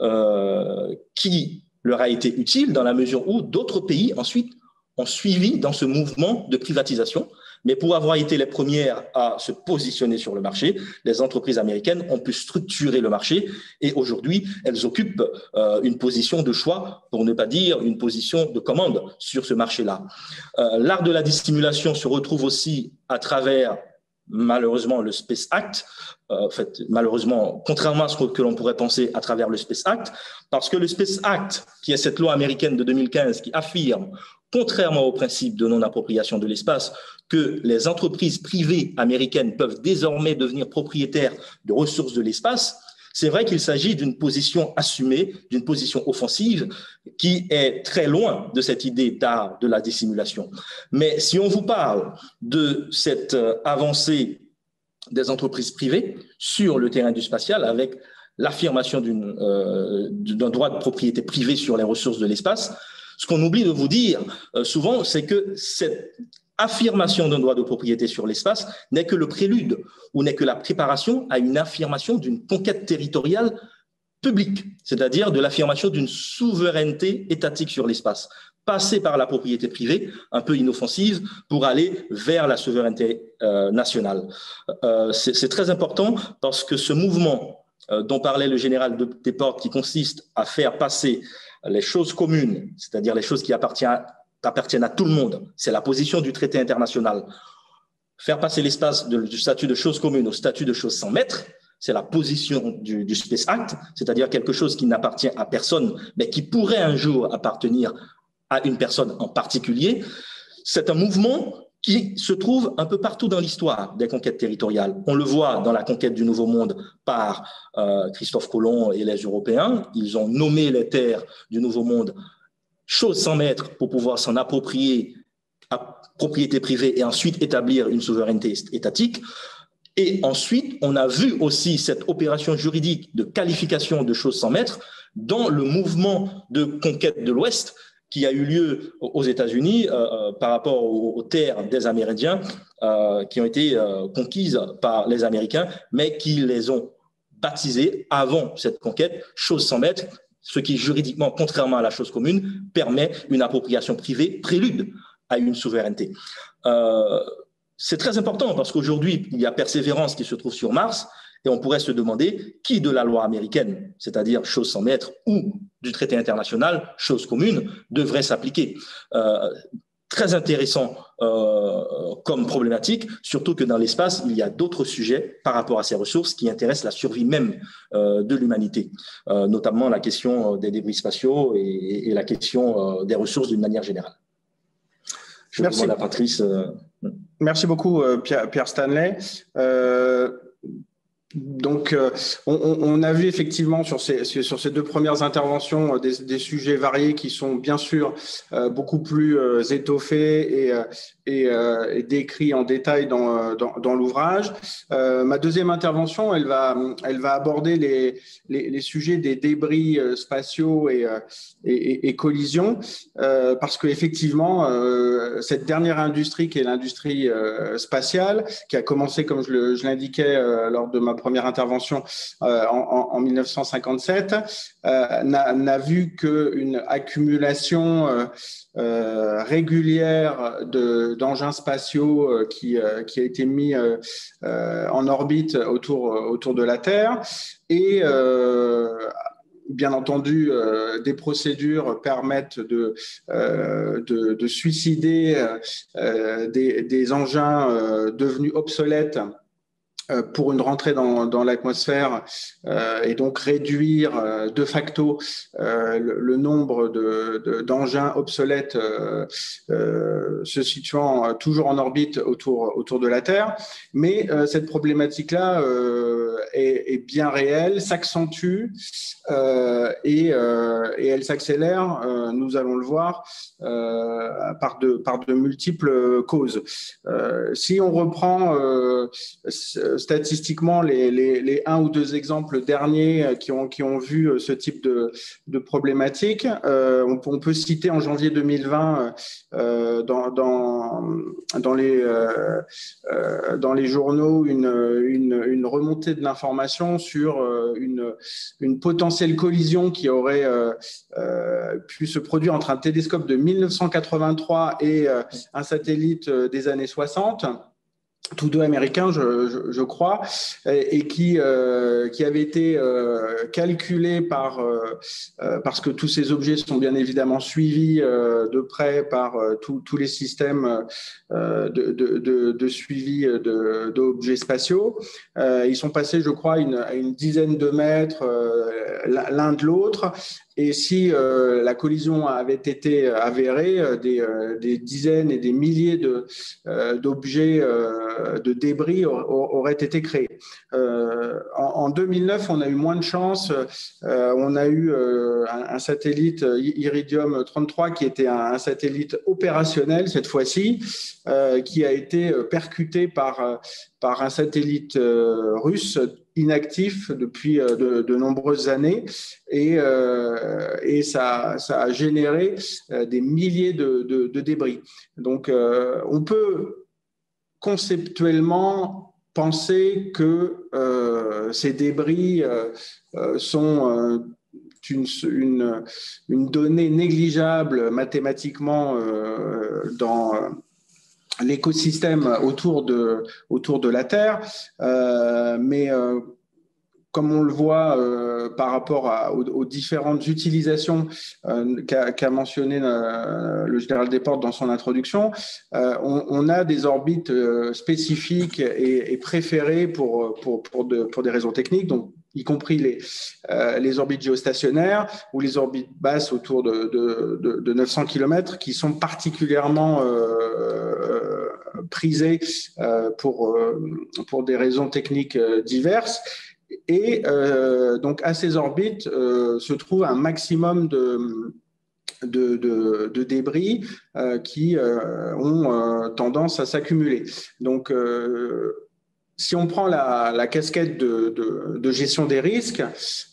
euh, qui leur a été utile dans la mesure où d'autres pays ensuite ont suivi dans ce mouvement de privatisation. Mais pour avoir été les premières à se positionner sur le marché, les entreprises américaines ont pu structurer le marché et aujourd'hui, elles occupent euh, une position de choix, pour ne pas dire une position de commande sur ce marché-là. Euh, l'art de la dissimulation se retrouve aussi à travers, malheureusement, le Space Act. Euh, en fait, malheureusement, contrairement à ce que l'on pourrait penser à travers le Space Act, parce que le Space Act, qui est cette loi américaine de deux mille quinze qui affirme, contrairement au principe de non-appropriation de l'espace, que les entreprises privées américaines peuvent désormais devenir propriétaires de ressources de l'espace, c'est vrai qu'il s'agit d'une position assumée, d'une position offensive qui est très loin de cette idée d'art de la dissimulation. Mais si on vous parle de cette avancée des entreprises privées sur le terrain du spatial avec l'affirmation d'une, euh, d'un droit de propriété privée sur les ressources de l'espace, ce qu'on oublie de vous dire euh, souvent, c'est que cette affirmation d'un droit de propriété sur l'espace n'est que le prélude ou n'est que la préparation à une affirmation d'une conquête territoriale publique, c'est-à-dire de l'affirmation d'une souveraineté étatique sur l'espace, passer par la propriété privée, un peu inoffensive, pour aller vers la souveraineté euh, nationale. Euh, c'est, c'est très important parce que ce mouvement euh, dont parlait le général Desportes, qui consiste à faire passer les choses communes, c'est-à-dire les choses qui appartiennent à, appartiennent à tout le monde, c'est la position du traité international. Faire passer l'espace de, du statut de choses communes au statut de choses sans maître, c'est la position du, du Space Act, c'est-à-dire quelque chose qui n'appartient à personne, mais qui pourrait un jour appartenir à une personne en particulier. C'est un mouvement qui se trouve un peu partout dans l'histoire des conquêtes territoriales. On le voit dans la conquête du Nouveau Monde par euh, Christophe Colomb et les Européens. Ils ont nommé les terres du Nouveau Monde chose sans maître pour pouvoir s'en approprier à propriété privée et ensuite établir une souveraineté étatique. Et ensuite, on a vu aussi cette opération juridique de qualification de choses sans maître dans le mouvement de conquête de l'Ouest qui a eu lieu aux États-Unis euh, par rapport aux, aux terres des Amérindiens euh, qui ont été euh, conquises par les Américains, mais qui les ont baptisées avant cette conquête, chose sans maître, ce qui juridiquement, contrairement à la chose commune, permet une appropriation privée, prélude à une souveraineté. Euh, c'est très important parce qu'aujourd'hui, il y a Persévérance qui se trouve sur Mars, et on pourrait se demander qui de la loi américaine, c'est-à-dire chose sans maître, ou du traité international, chose commune, devrait s'appliquer. Euh, très intéressant euh, comme problématique, surtout que dans l'espace, il y a d'autres sujets par rapport à ces ressources qui intéressent la survie même euh, de l'humanité, euh, notamment la question des débris spatiaux et, et la question euh, des ressources d'une manière générale. Je Merci. demande à Patrice. Euh... Merci beaucoup, euh, Pierre, Pierre Stanley. Euh... Donc, euh, on, on a vu effectivement sur ces, sur ces deux premières interventions euh, des, des sujets variés qui sont bien sûr euh, beaucoup plus euh, étoffés et, euh, et, euh, et décrits en détail dans, dans, dans l'ouvrage. Euh, ma deuxième intervention, elle va, elle va aborder les, les, les sujets des débris euh, spatiaux et, euh, et, et, et collisions, euh, parce que effectivement, euh, cette dernière industrie qui est l'industrie euh, spatiale, qui a commencé, comme je, le, je l'indiquais euh, lors de ma première intervention euh, en, en mille neuf cent cinquante-sept, euh, n'a, n'a vu qu'une accumulation euh, euh, régulière de, d'engins spatiaux euh, qui, euh, qui a été mis euh, euh, en orbite autour, autour de la Terre. Et euh, bien entendu, euh, des procédures permettent de, euh, de, de suicider euh, des, des engins euh, devenus obsolètes euh, pour une rentrée dans, dans l'atmosphère euh, et donc réduire euh, de facto euh, le, le nombre de, de, d'engins obsolètes euh, euh, se situant toujours en orbite autour, autour de la Terre. Mais euh, cette problématique-là euh, est, est bien réelle, s'accentue euh, et, euh, et elle s'accélère, euh, nous allons le voir, euh, par, de, par de multiples causes. Euh, si on reprend euh, statistiquement les, les, les un ou deux exemples derniers qui ont, qui ont vu ce type de, de problématique, euh, on, on peut citer en janvier deux mille vingt euh, dans, dans, dans, les, euh, euh, dans les journaux une, une, une remontée de l'information sur une, une potentielle collision qui aurait euh, euh, pu se produire entre un télescope de mille neuf cent quatre-vingt-trois et euh, un satellite des années soixante. Tous deux américains, je, je, je crois, et, et qui, euh, qui avaient été euh, calculés par, euh, euh, parce que tous ces objets sont bien évidemment suivis euh, de près par euh, tous les systèmes euh, de, de, de, de suivi de, d'objets spatiaux. Euh, ils sont passés, je crois, une, à une dizaine de mètres euh, l'un de l'autre. Et si euh, la collision avait été avérée, euh, des, euh, des dizaines et des milliers de, euh, d'objets, euh, de débris aur, auraient été créés. Euh, en, en deux mille neuf, on a eu moins de chance. Euh, on a eu euh, un, un satellite Iridium trente-trois qui était un, un satellite opérationnel cette fois-ci, euh, qui a été percuté par, par un satellite euh, russe inactif depuis de, de nombreuses années et, euh, et ça, ça a généré des milliers de, de, de débris. Donc, euh, on peut conceptuellement penser que euh, ces débris euh, sont euh, une, une, une donnée négligeable mathématiquement euh, dans l'écosystème autour de, autour de la Terre, euh, mais euh, comme on le voit euh, par rapport à, aux, aux différentes utilisations euh, qu'a, qu'a mentionné euh, le général Desportes dans son introduction, euh, on, on a des orbites euh, spécifiques et, et préférées pour, pour, pour, de, pour des raisons techniques, donc y compris les, euh, les orbites géostationnaires ou les orbites basses autour de, de, de, de neuf cents kilomètres qui sont particulièrement euh, prisées euh, pour, pour des raisons techniques diverses. Et euh, donc à ces orbites euh, se trouve un maximum de, de, de, de débris euh, qui euh, ont euh, tendance à s'accumuler. Donc euh, si on prend la, la casquette de, de, de gestion des risques,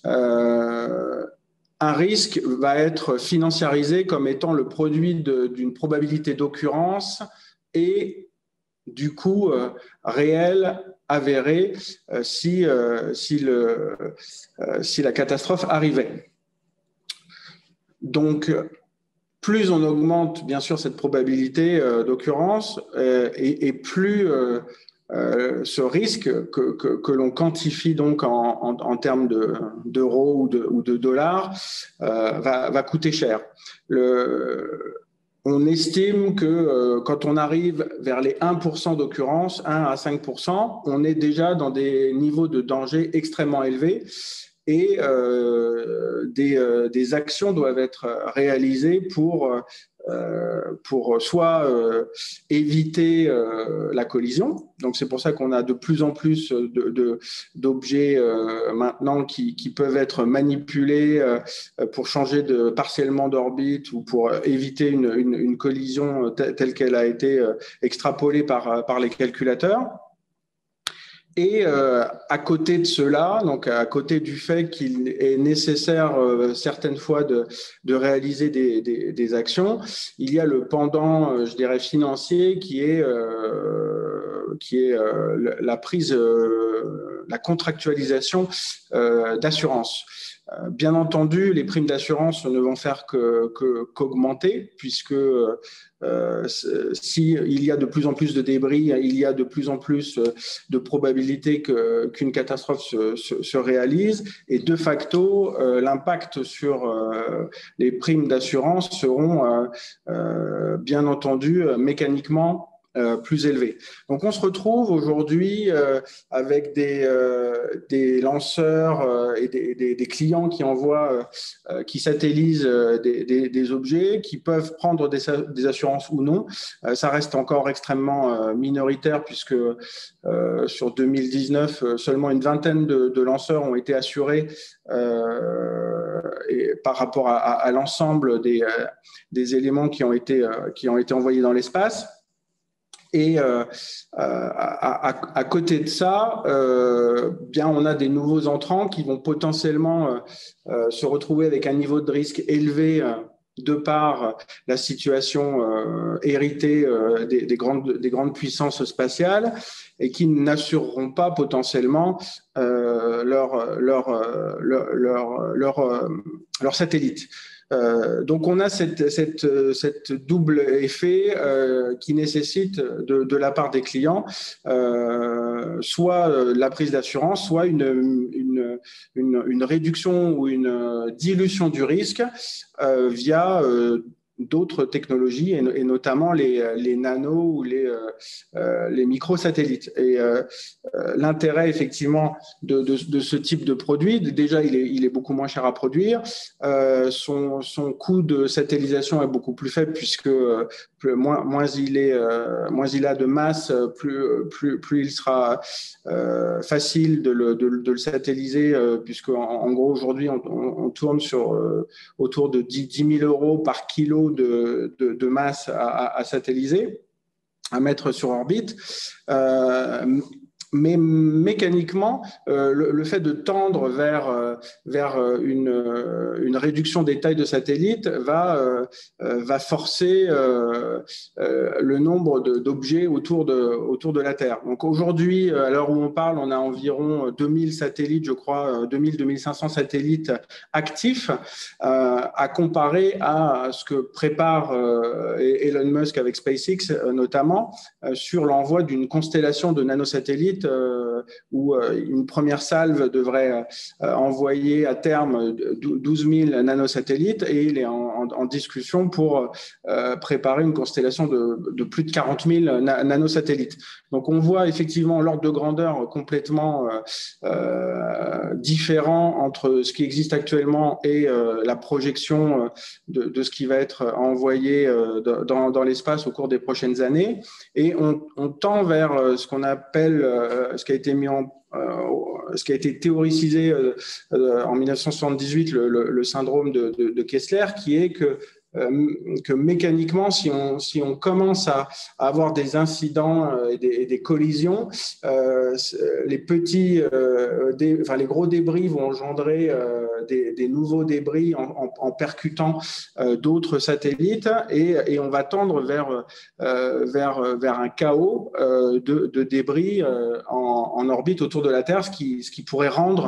euh, un risque va être financiarisé comme étant le produit de, d'une probabilité d'occurrence et du coût euh, réel avéré euh, si, euh, si, le, euh, si la catastrophe arrivait. Donc, plus on augmente bien sûr cette probabilité euh, d'occurrence euh, et, et plus euh, euh, ce risque que, que, que l'on quantifie donc en, en, en termes de, d'euros ou de, ou de dollars euh, va, va coûter cher. Le, On estime que euh, quand on arrive vers les un pour cent d'occurrence, un à cinq pour cent, on est déjà dans des niveaux de danger extrêmement élevés et euh, des, euh, des actions doivent être réalisées pour, euh, pour soit euh, éviter euh, la collision. Donc c'est pour ça qu'on a de plus en plus de, de, d'objets euh, maintenant qui, qui peuvent être manipulés euh, pour changer de, partiellement d'orbite ou pour éviter une, une, une collision telle, telle qu'elle a été euh, extrapolée par, par les calculateurs. Et euh, à côté de cela, donc à côté du fait qu'il est nécessaire euh, certaines fois de, de réaliser des, des, des actions, il y a le pendant, euh, je dirais, financier qui est, euh, qui est euh, la prise euh, le, la contractualisation euh, d'assurance. Bien entendu, les primes d'assurance ne vont faire que, que, qu'augmenter, puisque euh, s'il y a de plus en plus de débris, il y a de plus en plus de probabilités que, qu'une catastrophe se, se, se réalise. Et de facto, euh, l'impact sur euh, les primes d'assurance seront euh, euh, bien entendu mécaniquement Euh, plus élevé. Donc, on se retrouve aujourd'hui euh, avec des, euh, des lanceurs euh, et des, des, des clients qui envoient, euh, qui satellisent euh, des, des, des objets, qui peuvent prendre des, des assurances ou non. Euh, ça reste encore extrêmement euh, minoritaire puisque euh, sur deux mille dix-neuf, euh, seulement une vingtaine de, de lanceurs ont été assurés euh, et par rapport à, à, à l'ensemble des, euh, des éléments qui ont été, euh, qui ont été envoyés dans l'espace. Et euh, à, à, à côté de ça, euh, bien on a des nouveaux entrants qui vont potentiellement euh, euh, se retrouver avec un niveau de risque élevé euh, de par la situation euh, héritée euh, des, des, grandes, des grandes puissances spatiales et qui n'assureront pas potentiellement euh, leur, leur, leur, leur, leur, leur, leur satellite. Euh, donc on a cette, cette, cette double effet euh, qui nécessite de, de la part des clients euh, soit la prise d'assurance, soit une, une, une, une réduction ou une dilution du risque euh, via euh, d'autres technologies et, et notamment les, les nanos ou les, euh, les microsatellites. Et euh, l'intérêt effectivement de, de, de ce type de produit, déjà il est, il est beaucoup moins cher à produire, euh, son, son coût de satellisation est beaucoup plus faible puisque plus, moins, moins, il est, euh, moins il a de masse, plus, plus, plus il sera euh, facile de le, de, de le satelliser euh, puisque en, en gros aujourd'hui on, on, on tourne sur euh, autour de dix mille euros par kilo de, de, de masse à, à satelliser, à mettre sur orbite. Euh, Mais mécaniquement, euh, le, le fait de tendre vers, euh, vers une, euh, une réduction des tailles de satellites va, euh, va forcer euh, euh, le nombre de, d'objets autour de, autour de la Terre. Donc aujourd'hui, à l'heure où on parle, on a environ deux mille satellites, je crois, deux mille, deux mille cinq cents satellites actifs, euh, à comparer à ce que prépare euh, Elon Musk avec SpaceX euh, notamment, euh, sur l'envoi d'une constellation de nanosatellites Euh, où euh, une première salve devrait euh, envoyer à terme douze mille nanosatellites et il est en, en, en discussion pour euh, préparer une constellation de, de plus de quarante mille na nanosatellites. Donc on voit effectivement l'ordre de grandeur complètement euh, euh, différent entre ce qui existe actuellement et euh, la projection de, de ce qui va être envoyé euh, dans, dans l'espace au cours des prochaines années. Et on, on tend vers ce qu'on appelle Euh, ce qui a été mis en, euh, ce qui a été théorisé euh, euh, en mille neuf cent soixante-dix-huit, le, le, le syndrome de, de, de Kessler, qui est que Euh, que mécaniquement, si on, si on commence à, à avoir des incidents euh, et, des, et des collisions, euh, les petits, euh, des, enfin les gros débris vont engendrer euh, des, des nouveaux débris en, en, en percutant euh, d'autres satellites et, et on va tendre vers, euh, vers, vers un chaos euh, de, de débris euh, en, en orbite autour de la Terre, ce qui, ce qui pourrait rendre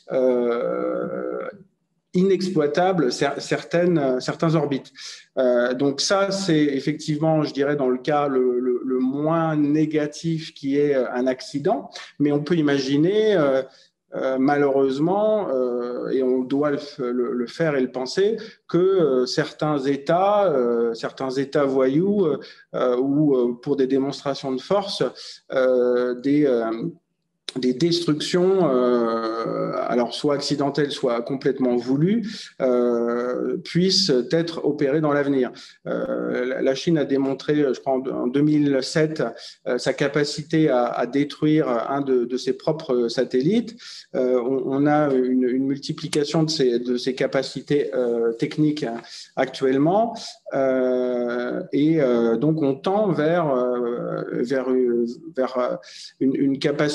euh, inexploitables certaines, certains orbites. Euh, donc ça, c'est effectivement, je dirais, dans le cas le, le, le moins négatif qui est un accident, mais on peut imaginer euh, euh, malheureusement, euh, et on doit le, le, le faire et le penser, que euh, certains États, euh, certains États voyous, euh, ou euh, pour des démonstrations de force, euh, des euh, des destructions, euh, alors soit accidentelles, soit complètement voulues, euh, puissent être opérées dans l'avenir. Euh, la Chine a démontré, je crois en deux mille sept, euh, sa capacité à, à détruire un de, de ses propres satellites. Euh, on, on a une, une multiplication de ces, de ces capacités euh, techniques actuellement, euh, et euh, donc on tend vers, euh, vers, vers une, une capacité générale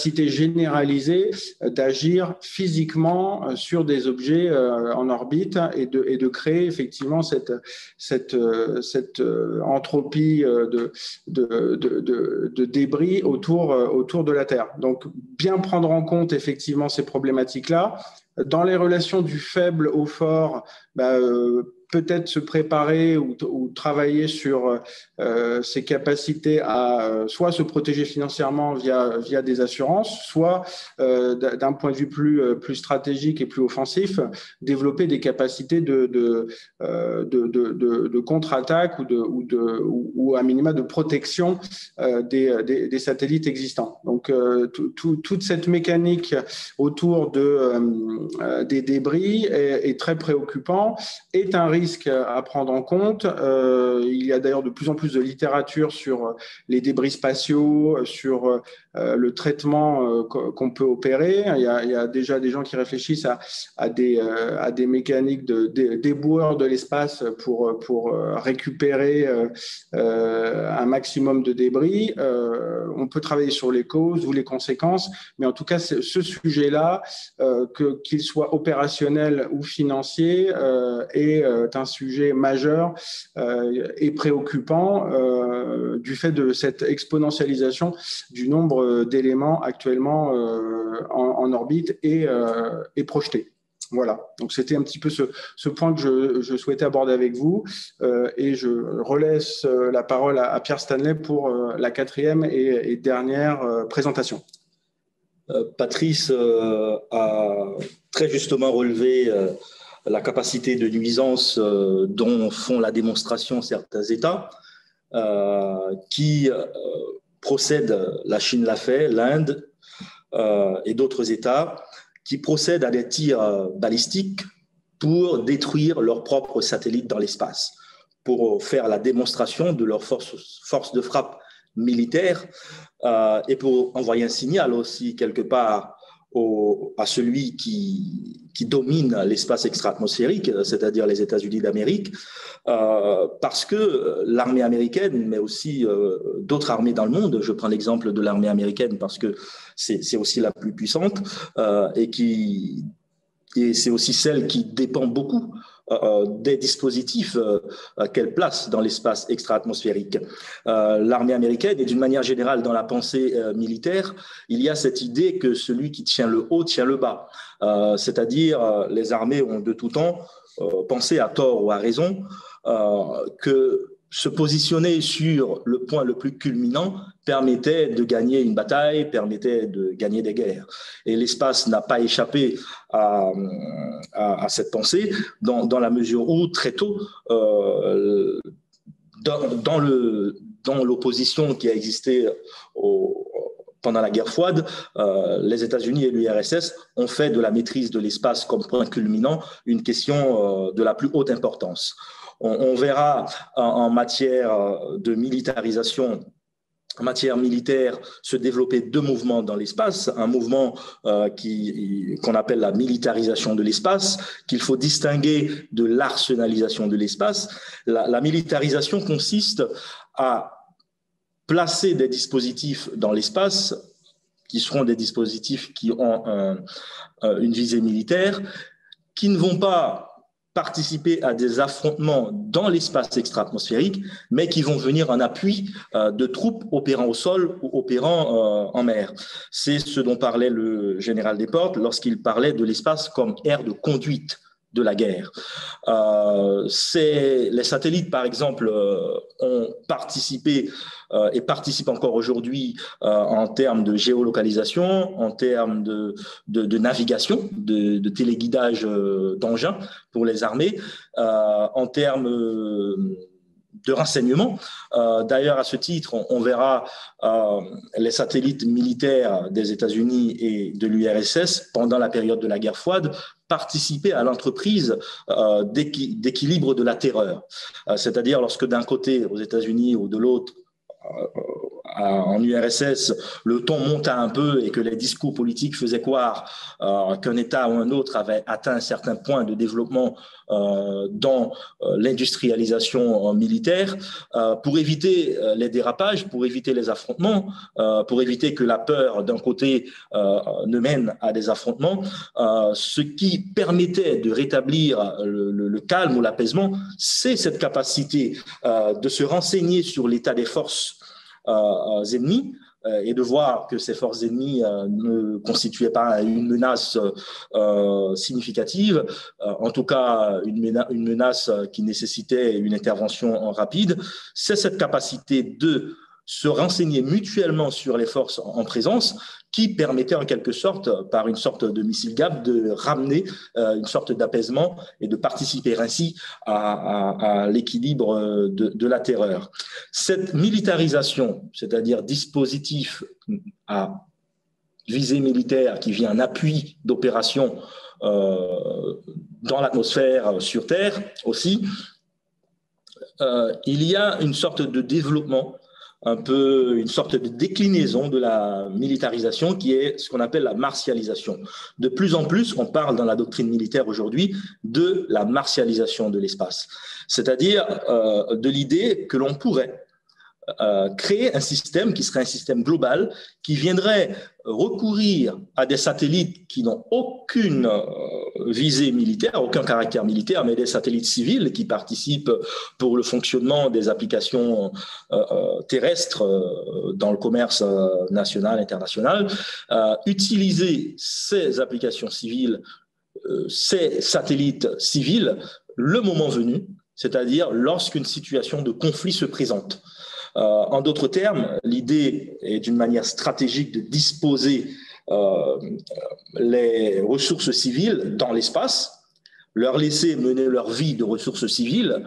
généraliser d'agir physiquement sur des objets en orbite et de, et de créer effectivement cette, cette, cette entropie de, de, de, de, de débris autour, autour de la Terre. Donc, bien prendre en compte effectivement ces problématiques-là. Dans les relations du faible au fort, bah, euh, peut-être se préparer ou, ou travailler sur euh, ses capacités à euh, soit se protéger financièrement via, via des assurances, soit euh, d'un point de vue plus, plus stratégique et plus offensif, développer des capacités de, de, euh, de, de, de, de contre-attaque ou, de, ou, de, ou, ou à minima de protection euh, des, des, des satellites existants. Donc, euh, tout, tout, toute cette mécanique autour de, euh, des débris est, est très préoccupant, est un risque risques à prendre en compte. Euh, il y a d'ailleurs de plus en plus de littérature sur les débris spatiaux, sur euh, le traitement euh, qu'on peut opérer. Il y, a, il y a déjà des gens qui réfléchissent à, à, des, euh, à des mécaniques de, de déboueurs de l'espace pour, pour récupérer euh, un maximum de débris. Euh, on peut travailler sur les causes ou les conséquences, mais en tout cas, ce sujet-là, euh, que, qu'il soit opérationnel ou financier, euh, est un sujet majeur euh, et préoccupant euh, du fait de cette exponentialisation du nombre d'éléments actuellement euh, en, en orbite et, euh, et projetés. Voilà, donc c'était un petit peu ce, ce point que je, je souhaitais aborder avec vous euh, et je relaisse la parole à, à Pierre Stanley pour euh, la quatrième et, et dernière euh, présentation. Euh, Patrice euh, a très justement relevé euh, la capacité de nuisance euh, dont font la démonstration certains États euh, qui euh, procèdent, la Chine l'a fait, l'Inde euh, et d'autres États, qui procèdent à des tirs balistiques pour détruire leurs propres satellites dans l'espace, pour faire la démonstration de leur force, force de frappe militaire euh, et pour envoyer un signal aussi quelque part Au, à celui qui, qui domine l'espace extra-atmosphérique, c'est-à-dire les États-Unis d'Amérique, euh, parce que l'armée américaine, mais aussi euh, d'autres armées dans le monde, je prends l'exemple de l'armée américaine parce que c'est, c'est aussi la plus puissante euh, et, qui, et c'est aussi celle qui dépend beaucoup Euh, des dispositifs euh, qu'elle place dans l'espace extra-atmosphérique. Euh, l'armée américaine, et d'une manière générale dans la pensée euh, militaire, il y a cette idée que celui qui tient le haut tient le bas. Euh, c'est-à-dire, euh, les armées ont de tout temps euh, pensé, à tort ou à raison, euh, que se positionner sur le point le plus culminant permettait de gagner une bataille, permettait de gagner des guerres. Et l'espace n'a pas échappé à, à, à cette pensée dans, dans la mesure où, très tôt, euh, dans, dans, le, dans l'opposition qui a existé au, pendant la guerre froide, euh, les États-Unis et l'U R S S ont fait de la maîtrise de l'espace comme point culminant une question euh, de la plus haute importance. On, on verra en, en matière de militarisation, en matière militaire, se développer deux mouvements dans l'espace. Un mouvement euh, qui, qu'on appelle la militarisation de l'espace, qu'il faut distinguer de l'arsenalisation de l'espace. La, la militarisation consiste à placer des dispositifs dans l'espace qui seront des dispositifs qui ont un, une visée militaire, qui ne vont pas participer à des affrontements dans l'espace extra-atmosphérique, mais qui vont venir en appui euh, de troupes opérant au sol ou opérant euh, en mer. C'est ce dont parlait le général Desportes lorsqu'il parlait de l'espace comme aire de conduite de la guerre. Euh, c'est, les satellites, par exemple, euh, ont participé euh, et participent encore aujourd'hui euh, en termes de géolocalisation, en termes de, de, de navigation, de, de téléguidage euh, d'engins pour les armées, euh, en termes euh, de renseignement. Euh, d'ailleurs, à ce titre, on, on verra euh, les satellites militaires des États-Unis et de l'U R S S pendant la période de la guerre froide participer à l'entreprise euh, d'équi- d'équilibre de la terreur. Euh, c'est-à-dire lorsque d'un côté, aux États-Unis ou de l'autre, euh, à, en U R S S, le ton monta un peu et que les discours politiques faisaient croire euh, qu'un État ou un autre avait atteint un certain point de développement euh, dans euh, l'industrialisation militaire, euh, pour éviter euh, les dérapages, pour éviter les affrontements, euh, pour éviter que la peur d'un côté euh, ne mène à des affrontements, euh, ce qui permettait de rétablir le, le, le calme ou l'apaisement, c'est cette capacité euh, de se renseigner sur l'état des forces euh, ennemies euh, et de voir que ces forces ennemies euh, ne constituaient pas une menace euh, significative, euh, en tout cas une, mena une menace qui nécessitait une intervention rapide. C'est cette capacité de se renseigner mutuellement sur les forces en présence qui permettait en quelque sorte, par une sorte de missile G A P, de ramener euh, une sorte d'apaisement et de participer ainsi à, à, à l'équilibre de, de la terreur. Cette militarisation, c'est-à-dire dispositif à visée militaire qui vient en appui d'opérations euh, dans l'atmosphère, sur Terre aussi, euh, il y a une sorte de développement, un peu une sorte de déclinaison de la militarisation qui est ce qu'on appelle la martialisation. De plus en plus, on parle dans la doctrine militaire aujourd'hui de la martialisation de l'espace, c'est-à-dire euh, de l'idée que l'on pourrait euh, créer un système qui serait un système global qui viendrait recourir à des satellites qui n'ont aucune euh, visée militaire, aucun caractère militaire, mais des satellites civils qui participent pour le fonctionnement des applications euh, terrestres euh, dans le commerce euh, national, international, euh, utiliser ces applications civiles, euh, ces satellites civils, le moment venu, c'est-à-dire lorsqu'une situation de conflit se présente. Euh, en d'autres termes, l'idée est d'une manière stratégique de disposer euh, les ressources civiles dans l'espace, leur laisser mener leur vie de ressources civiles,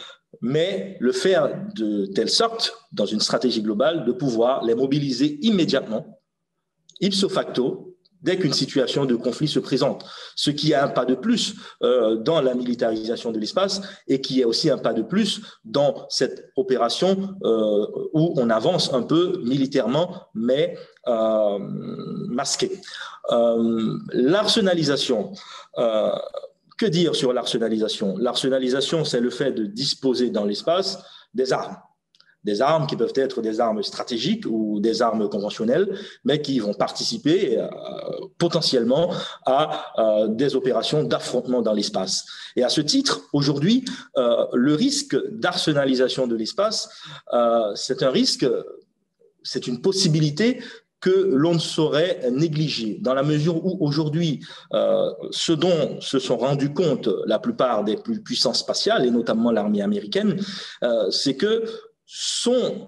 mais le faire de telle sorte, dans une stratégie globale, de pouvoir les mobiliser immédiatement, ipso facto, dès qu'une situation de conflit se présente. Ce qui est un pas de plus euh, dans la militarisation de l'espace et qui est aussi un pas de plus dans cette opération euh, où on avance un peu militairement, mais euh, masqué. Euh, l'arsenalisation, euh, que dire sur l'arsenalisation? L'arsenalisation, c'est le fait de disposer dans l'espace des armes. Des armes qui peuvent être des armes stratégiques ou des armes conventionnelles, mais qui vont participer euh, potentiellement à euh, des opérations d'affrontement dans l'espace. Et à ce titre, aujourd'hui, euh, le risque d'arsenalisation de l'espace, euh, c'est un risque, c'est une possibilité que l'on ne saurait négliger, dans la mesure où aujourd'hui, euh, ce dont se sont rendus compte la plupart des puissances spatiales, et notamment l'armée américaine, euh, c'est que son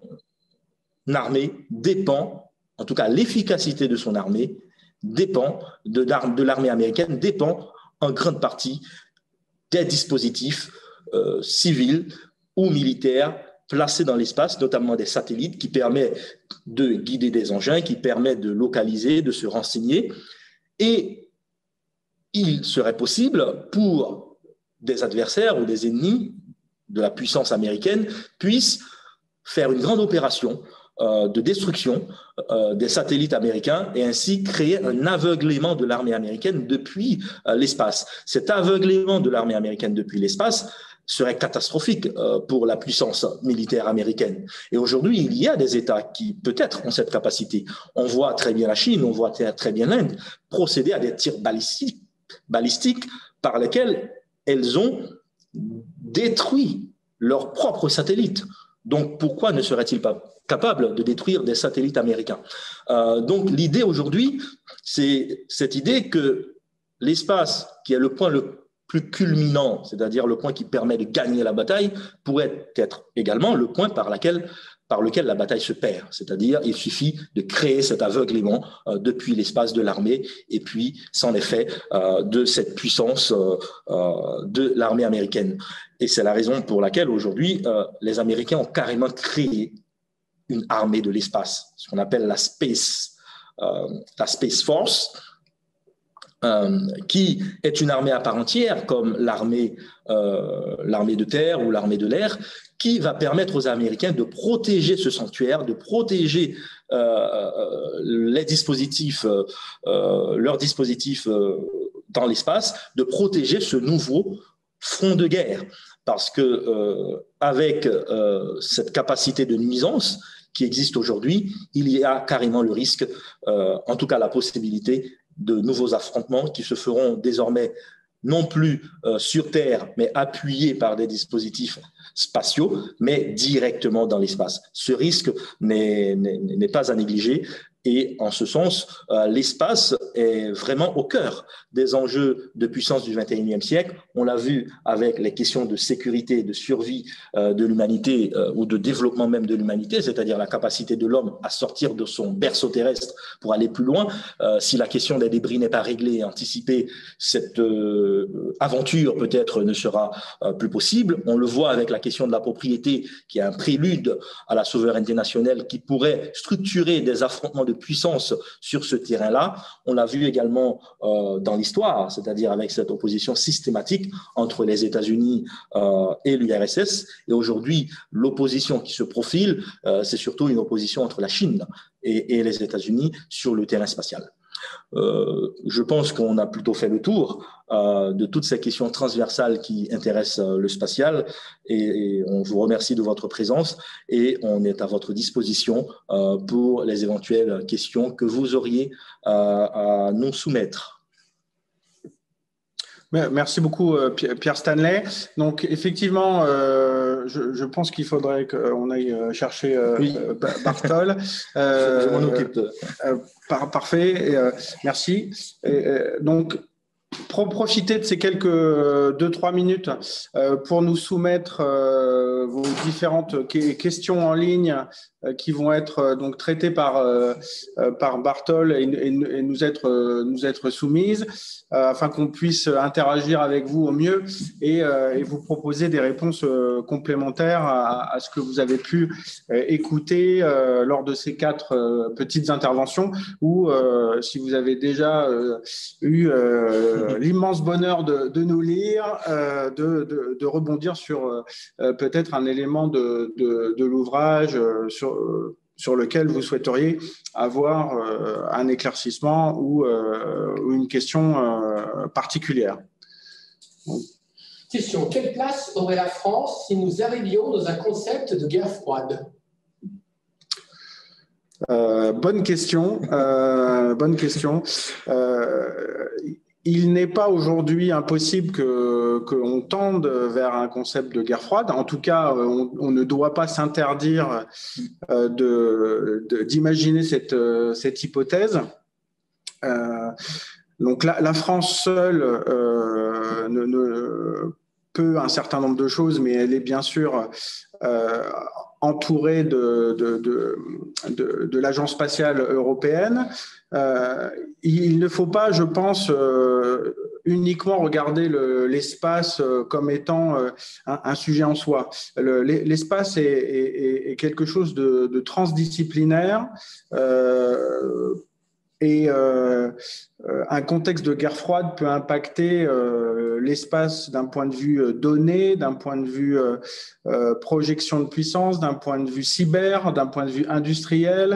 armée dépend, en tout cas l'efficacité de son armée dépend, de, de l'armée américaine dépend en grande partie des dispositifs euh, civils ou militaires placés dans l'espace, notamment des satellites qui permettent de guider des engins, qui permettent de localiser, de se renseigner. Et il serait possible pour des adversaires ou des ennemis de la puissance américaine puissent faire une grande opération euh, de destruction euh, des satellites américains et ainsi créer un aveuglement de l'armée américaine depuis euh, l'espace. Cet aveuglement de l'armée américaine depuis l'espace serait catastrophique euh, pour la puissance militaire américaine. Et aujourd'hui, il y a des États qui peut-être ont cette capacité. On voit très bien la Chine, on voit très bien l'Inde procéder à des tirs balistiques, balistiques par lesquels elles ont détruit leurs propres satellites. Donc, pourquoi ne serait-il pas capable de détruire des satellites américains? euh, Donc, l'idée aujourd'hui, c'est cette idée que l'espace, qui est le point le plus culminant, c'est-à-dire le point qui permet de gagner la bataille, pourrait être également le point par, laquelle, par lequel la bataille se perd. C'est-à-dire, il suffit de créer cet aveuglement euh, depuis l'espace de l'armée et puis, c'en est fait, euh, de cette puissance euh, euh, de l'armée américaine. Et c'est la raison pour laquelle aujourd'hui, euh, les Américains ont carrément créé une armée de l'espace, ce qu'on appelle la Space, euh, la Space Force, euh, qui est une armée à part entière, comme l'armée euh, l'armée de terre ou l'armée de l'air, qui va permettre aux Américains de protéger ce sanctuaire, de protéger euh, les dispositifs, euh, leurs dispositifs euh, dans l'espace, de protéger ce nouveau front de guerre. Parce que euh, avec euh, cette capacité de nuisance qui existe aujourd'hui, il y a carrément le risque, euh, en tout cas la possibilité de nouveaux affrontements qui se feront désormais non plus euh, sur Terre, mais appuyés par des dispositifs spatiaux, mais directement dans l'espace. Ce risque n'est, n'est, n'est pas à négliger. Et en ce sens, euh, l'espace est vraiment au cœur des enjeux de puissance du vingt et unième siècle. On l'a vu avec les questions de sécurité, de survie euh, de l'humanité euh, ou de développement même de l'humanité, c'est-à-dire la capacité de l'homme à sortir de son berceau terrestre pour aller plus loin. Euh, si la question des débris n'est pas réglée et anticipée, cette euh, aventure peut-être ne sera euh, plus possible. On le voit avec la question de la propriété, qui est un prélude à la souveraineté nationale, qui pourrait structurer des affrontements de puissance sur ce terrain-là. On l'a vu également euh, dans l'histoire, c'est-à-dire avec cette opposition systématique entre les États-Unis euh, et l'U R S S. Et aujourd'hui, l'opposition qui se profile, euh, c'est surtout une opposition entre la Chine et, et les États-Unis sur le terrain spatial. Euh, je pense qu'on a plutôt fait le tour euh, de toutes ces questions transversales qui intéressent euh, le spatial et, et on vous remercie de votre présence et on est à votre disposition euh, pour les éventuelles questions que vous auriez euh, à nous soumettre. Merci beaucoup, Pierre Stanley. Donc, effectivement, euh, je, je pense qu'il faudrait qu'on aille chercher euh, oui. Bartol. Euh, je, je m'en occupe. Euh, par, parfait. Et, euh, merci. Et, euh, donc, pour profiter de ces quelques deux trois minutes euh, pour nous soumettre euh, vos différentes que- questions en ligne euh, qui vont être euh, donc traitées par euh, par Bartol et, et, et nous être euh, nous être soumises euh, afin qu'on puisse interagir avec vous au mieux et, euh, et vous proposer des réponses euh, complémentaires à, à ce que vous avez pu euh, écouter euh, lors de ces quatre euh, petites interventions ou euh, si vous avez déjà euh, eu euh, l'immense bonheur de, de nous lire, euh, de, de, de rebondir sur euh, peut-être un élément de, de, de l'ouvrage euh, sur, euh, sur lequel vous souhaiteriez avoir euh, un éclaircissement ou, euh, ou une question euh, particulière. Question. Quelle place aurait la France si nous arrivions dans un concept de guerre froide ? Euh, bonne question. Euh, bonne question. Euh, Il n'est pas aujourd'hui impossible que qu'on tende vers un concept de guerre froide. En tout cas, on, on ne doit pas s'interdire euh, de, de, d'imaginer cette, cette hypothèse. Euh, donc la, la France seule euh, ne, ne peut un certain nombre de choses, mais elle est bien sûr euh, entourée de, de, de, de, de l'Agence spatiale européenne. Euh, il ne faut pas, je pense, euh, uniquement regarder le, l'espace euh, comme étant euh, un, un sujet en soi. Le, l'espace est, est, est quelque chose de, de transdisciplinaire euh, et euh, un contexte de guerre froide peut impacter euh, l'espace d'un point de vue euh, donné, d'un point de vue euh, euh, projection de puissance, d'un point de vue cyber, d'un point de vue industriel.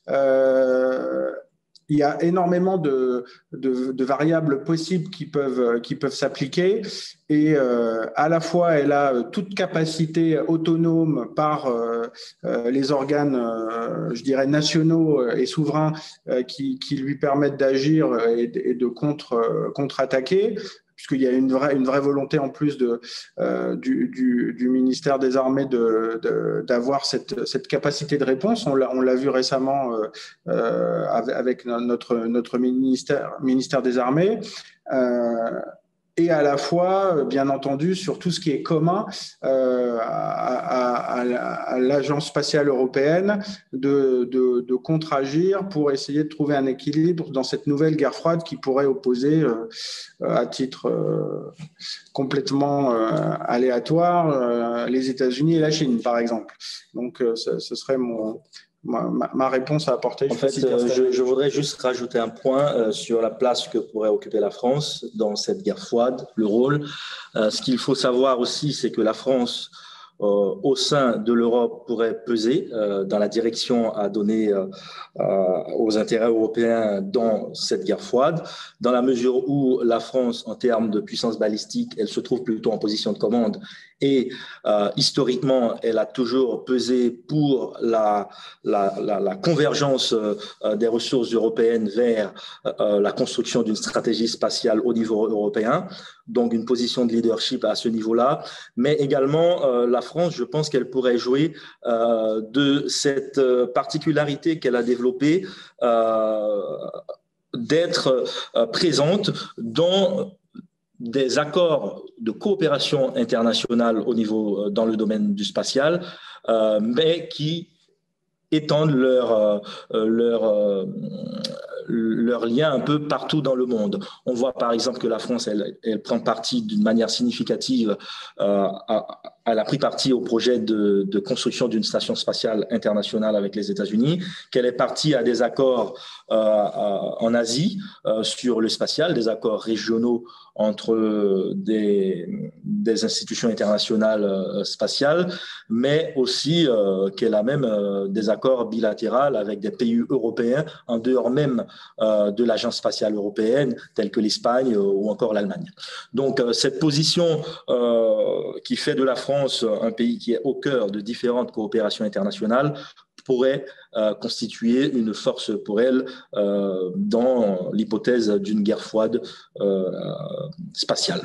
Euh, Il y a énormément de, de, de variables possibles qui peuvent, qui peuvent s'appliquer et euh, à la fois elle a toute capacité autonome par euh, les organes, euh, je dirais, nationaux et souverains euh, qui, qui lui permettent d'agir et, et de contre, contre-attaquer. Puisqu'il y a une vraie, une vraie volonté en plus de, euh, du, du, du ministère des Armées de, de, d'avoir cette, cette capacité de réponse. On l'a, on l'a vu récemment euh, euh, avec notre, notre ministère, ministère des Armées. Euh, et à la fois, bien entendu, sur tout ce qui est commun euh, à, à, à l'Agence spatiale européenne de, de, de contre-agir pour essayer de trouver un équilibre dans cette nouvelle guerre froide qui pourrait opposer, euh, à titre euh, complètement euh, aléatoire, euh, les États-Unis et la Chine, par exemple. Donc, euh, ce, ce serait mon... ma, ma réponse à apporter. En fait, je, je voudrais juste rajouter un point euh, sur la place que pourrait occuper la France dans cette guerre froide, le rôle. Euh, ce qu'il faut savoir aussi, c'est que la France, euh, au sein de l'Europe, pourrait peser euh, dans la direction à donner euh, euh, aux intérêts européens dans cette guerre froide, dans la mesure où la France, en termes de puissance balistique, elle se trouve plutôt en position de commande. Et euh, historiquement, elle a toujours pesé pour la, la, la, la convergence euh, des ressources européennes vers euh, la construction d'une stratégie spatiale au niveau européen, donc une position de leadership à ce niveau-là. Mais également, euh, la France, je pense qu'elle pourrait jouer euh, de cette particularité qu'elle a développée euh, d'être euh, présente dans des accords de coopération internationale au niveau, dans le domaine du spatial, euh, mais qui étendent leur, euh, leur, euh, leur lien un peu partout dans le monde. On voit par exemple que la France, elle, elle prend partie d'une manière significative, euh, à, elle a pris partie au projet de, de construction d'une station spatiale internationale avec les États-Unis, qu'elle est partie à des accords euh, en Asie euh, sur le spatial, des accords régionaux entre des, des institutions internationales euh, spatiales, mais aussi euh, qu'elle a même euh, des accords bilatéraux avec des pays européens en dehors même euh, de l'Agence spatiale européenne, telle que l'Espagne euh, ou encore l'Allemagne. Donc euh, cette position euh, qui fait de la France un pays qui est au cœur de différentes coopérations internationales pourrait euh, constituer une force pour elle euh, dans l'hypothèse d'une guerre froide euh, spatiale.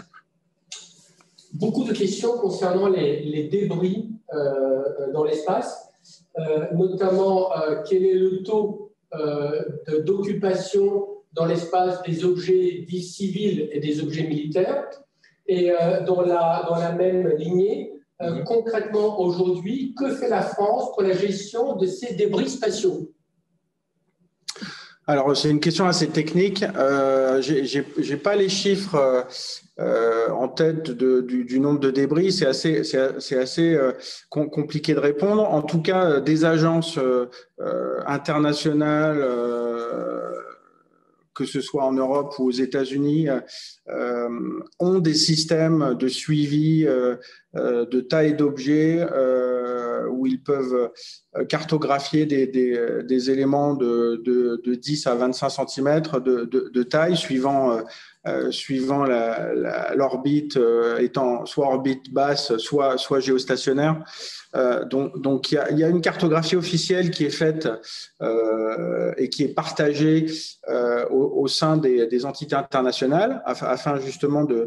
Beaucoup de questions concernant les, les débris euh, dans l'espace, euh, notamment euh, quel est le taux euh, d'occupation dans l'espace des objets dits civils et des objets militaires. Et euh, dans, la, dans la même lignée, euh, concrètement aujourd'hui, que fait la France pour la gestion de ces débris spatiaux ? Alors, c'est une question assez technique. Euh, je n'ai pas les chiffres euh, en tête de, du, du nombre de débris. C'est assez, c'est assez euh, compliqué de répondre. En tout cas, des agences euh, internationales, euh, que ce soit en Europe ou aux États-Unis, euh, ont des systèmes de suivi euh, de taille d'objets euh, où ils peuvent cartographier des, des, des éléments de, de, de dix à vingt-cinq centimètres de, de, de taille, suivant, euh, suivant l'orbite euh, étant soit orbite basse, soit, soit géostationnaire. Euh, donc, donc il y a, il y a une cartographie officielle qui est faite euh, et qui est partagée euh, au, au sein des, des entités internationales afin justement de,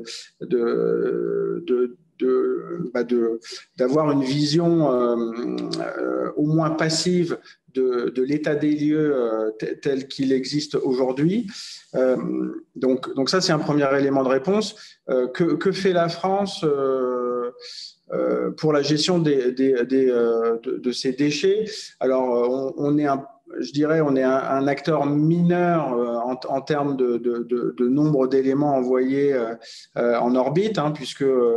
de, de de, bah de, d'avoir une vision euh, euh, au moins passive de, de l'état des lieux euh, tel qu'il existe aujourd'hui. Euh, donc, donc ça, c'est un premier élément de réponse. Euh, que, que fait la France euh, euh, pour la gestion des, des, des, euh, de, de ces déchets? Alors, on, on est un je dirais, on est un, un acteur mineur euh, en, en termes de, de, de, de nombre d'éléments envoyés euh, euh, en orbite, hein, puisque euh,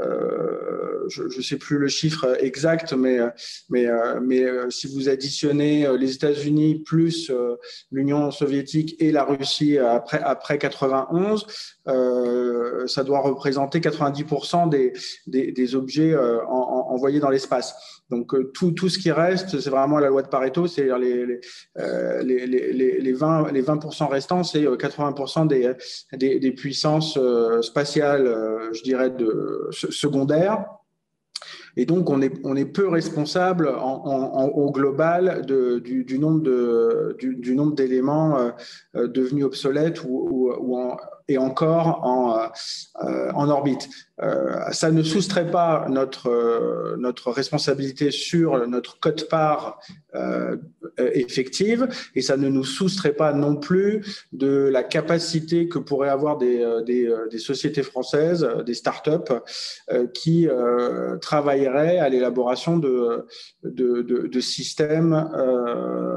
je ne sais plus le chiffre exact, mais, mais, euh, mais euh, si vous additionnez les États-Unis plus euh, l'Union soviétique et la Russie après, après quatre-vingt-onze, euh, ça doit représenter quatre-vingt-dix pour cent des, des, des objets euh, en, en, envoyés dans l'espace. Donc euh, tout, tout ce qui reste, c'est vraiment la loi de Pareto, c'est-à-dire les, les, euh, les, les, les, vingt, les vingt pour cent restants, c'est quatre-vingts pour cent des, des, des puissances euh, spatiales, euh, je dirais, de, secondaires. Et donc, on est, on est peu responsable en, en, au global de, du, du nombre de, du, du nombre d'éléments euh, devenus obsolètes ou, ou, ou en, et encore en, euh, en orbite. Euh, ça ne soustrait pas notre, euh, notre responsabilité sur notre quote-part euh, effective et ça ne nous soustrait pas non plus de la capacité que pourraient avoir des, des, des sociétés françaises, des startups euh, qui euh, travailleraient à l'élaboration de, de, de, de systèmes euh,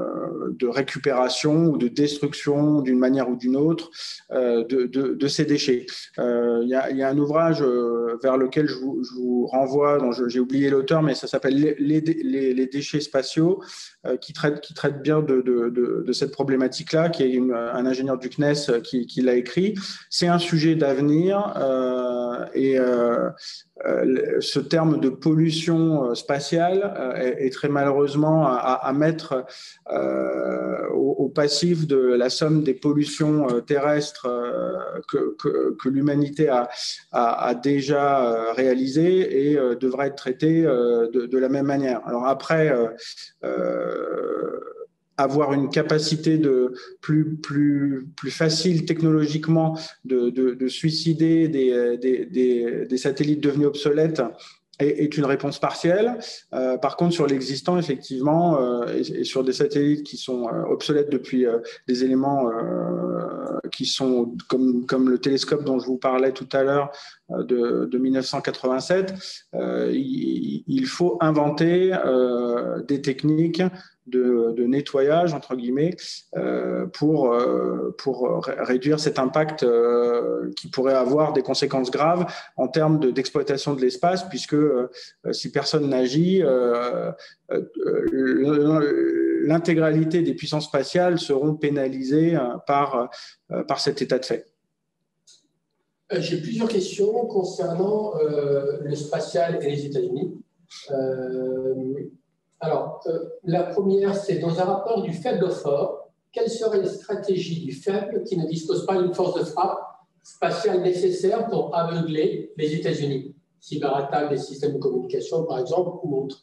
de récupération ou de destruction d'une manière ou d'une autre euh, de, de, de ces déchets. Euh, il y a, il y a un ouvrage euh, vers lequel je vous, je vous renvoie, dont j'ai oublié l'auteur, mais ça s'appelle les, les, les, les déchets spatiaux, euh, qui traite, qui traite bien de, de, de, de cette problématique-là, qui est une, un ingénieur du C N E S qui, qui l'a écrit. C'est un sujet d'avenir euh, et euh, euh, ce terme de pollution spatiale euh, est, est très malheureusement à, à mettre euh, au, au passif de la somme des pollutions euh, terrestres euh, que, que, que l'humanité a, a, a déjà réalisées et euh, devra être traitée euh, de, de la même manière. Alors après, euh, euh, avoir une capacité de plus, plus, plus facile technologiquement de, de, de suicider des, des, des, des satellites devenus obsolètes est une réponse partielle. Euh, par contre, sur l'existant, effectivement, euh, et, et sur des satellites qui sont euh, obsolètes depuis euh, des éléments euh, qui sont comme, comme le télescope dont je vous parlais tout à l'heure euh, de, de mille neuf cent quatre-vingt-sept, euh, il, il faut inventer euh, des techniques de, de nettoyage, entre guillemets, euh, pour, euh, pour réduire cet impact euh, qui pourrait avoir des conséquences graves en termes d'exploitation de l'espace, puisque euh, si personne n'agit, euh, euh, l'intégralité des puissances spatiales seront pénalisées par, euh, par cet état de fait. J'ai plusieurs questions concernant euh, le spatial et les États-Unis. Euh, Alors, euh, la première, c'est dans un rapport du faible au fort, quelle serait la stratégie du faible qui ne dispose pas d'une force de frappe spatiale nécessaire pour aveugler les États-Unis? Cyberattaque des systèmes de communication, par exemple, ou autre.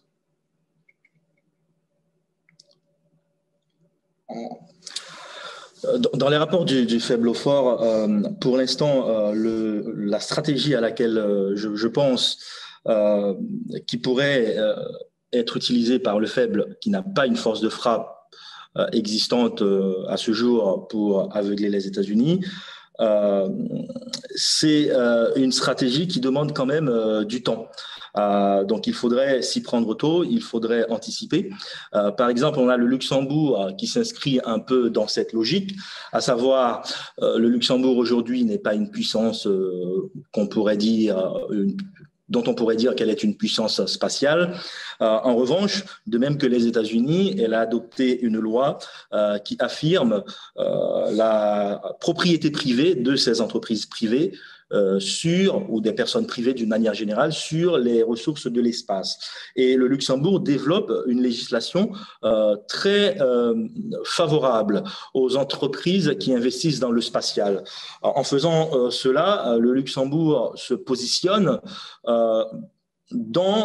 Dans les rapports du, du faible au fort, euh, pour l'instant, euh, la stratégie à laquelle euh, je, je pense euh, qui pourrait euh, être utilisée par le faible, qui n'a pas une force de frappe euh, existante euh, à ce jour pour aveugler les États-Unis, euh, c'est euh, une stratégie qui demande quand même euh, du temps. Euh, donc, il faudrait s'y prendre tôt, il faudrait anticiper. Euh, par exemple, on a le Luxembourg qui s'inscrit un peu dans cette logique, à savoir, euh, le Luxembourg aujourd'hui n'est pas une puissance euh, qu'on pourrait dire, une, dont on pourrait dire qu'elle est une puissance spatiale. Euh, en revanche, de même que les États-Unis, elle a adopté une loi euh, qui affirme euh, la propriété privée de ces entreprises privées Euh, sur, ou des personnes privées d'une manière générale, sur les ressources de l'espace. Et le Luxembourg développe une législation euh, très euh, favorable aux entreprises qui investissent dans le spatial. En faisant euh, cela, le Luxembourg se positionne euh, dans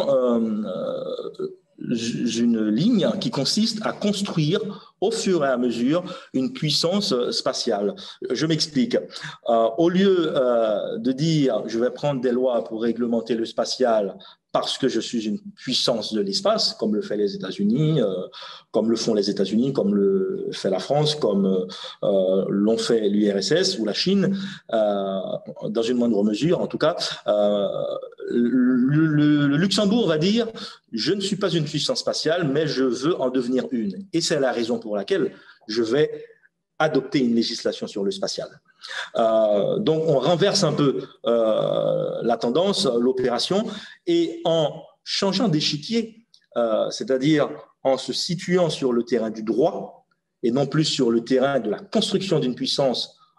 euh, une ligne qui consiste à construire au fur et à mesure une puissance spatiale. Je m'explique. Euh, au lieu euh, de dire je vais prendre des lois pour réglementer le spatial parce que je suis une puissance de l'espace, comme le fait les États-Unis, euh, comme le font les États-Unis, comme le fait la France, comme euh, l'ont fait l'U R S S ou la Chine, euh, dans une moindre mesure en tout cas, euh, le, le, le Luxembourg va dire je ne suis pas une puissance spatiale, mais je veux en devenir une. Et c'est la raison pour laquelle je vais adopter une législation sur le spatial. Euh, donc, on renverse un peu euh, la tendance, l'opération, et en changeant d'échiquier, euh, c'est-à-dire en se situant sur le terrain du droit et non plus sur le terrain de la construction d'une puissance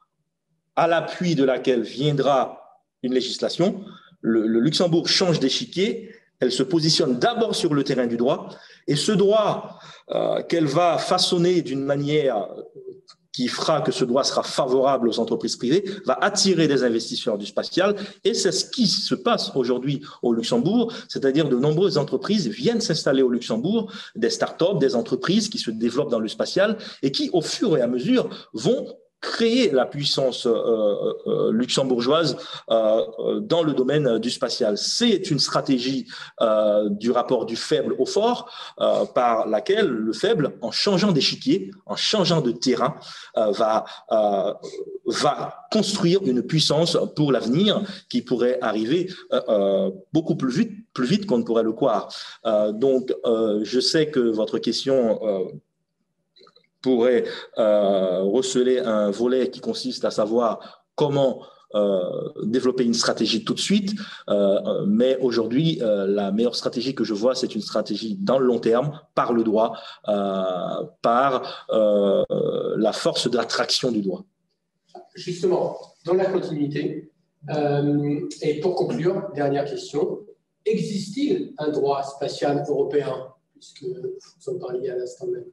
à l'appui de laquelle viendra une législation, le, le Luxembourg change d'échiquier, elle se positionne d'abord sur le terrain du droit, et ce droit euh, qu'elle va façonner d'une manière qui fera que ce droit sera favorable aux entreprises privées, va attirer des investisseurs du spatial. Et c'est ce qui se passe aujourd'hui au Luxembourg, c'est-à-dire de nombreuses entreprises viennent s'installer au Luxembourg, des startups, des entreprises qui se développent dans le spatial et qui, au fur et à mesure, vont créer la puissance euh, euh, luxembourgeoise euh, dans le domaine du spatial. C'est une stratégie euh, du rapport du faible au fort euh, par laquelle le faible, en changeant d'échiquier, en changeant de terrain, euh, va, euh, va construire une puissance pour l'avenir qui pourrait arriver euh, euh, beaucoup plus vite, plus vite qu'on ne pourrait le croire. Euh, donc, euh, je sais que votre question euh, pourrait euh, receler un volet qui consiste à savoir comment euh, développer une stratégie tout de suite. Euh, mais aujourd'hui, euh, la meilleure stratégie que je vois, c'est une stratégie dans le long terme, par le droit, euh, par euh, la force de l'attraction du droit. Justement, dans la continuité, euh, et pour conclure, dernière question, existe-t-il un droit spatial européen, puisque vous en parliez à l'instant même?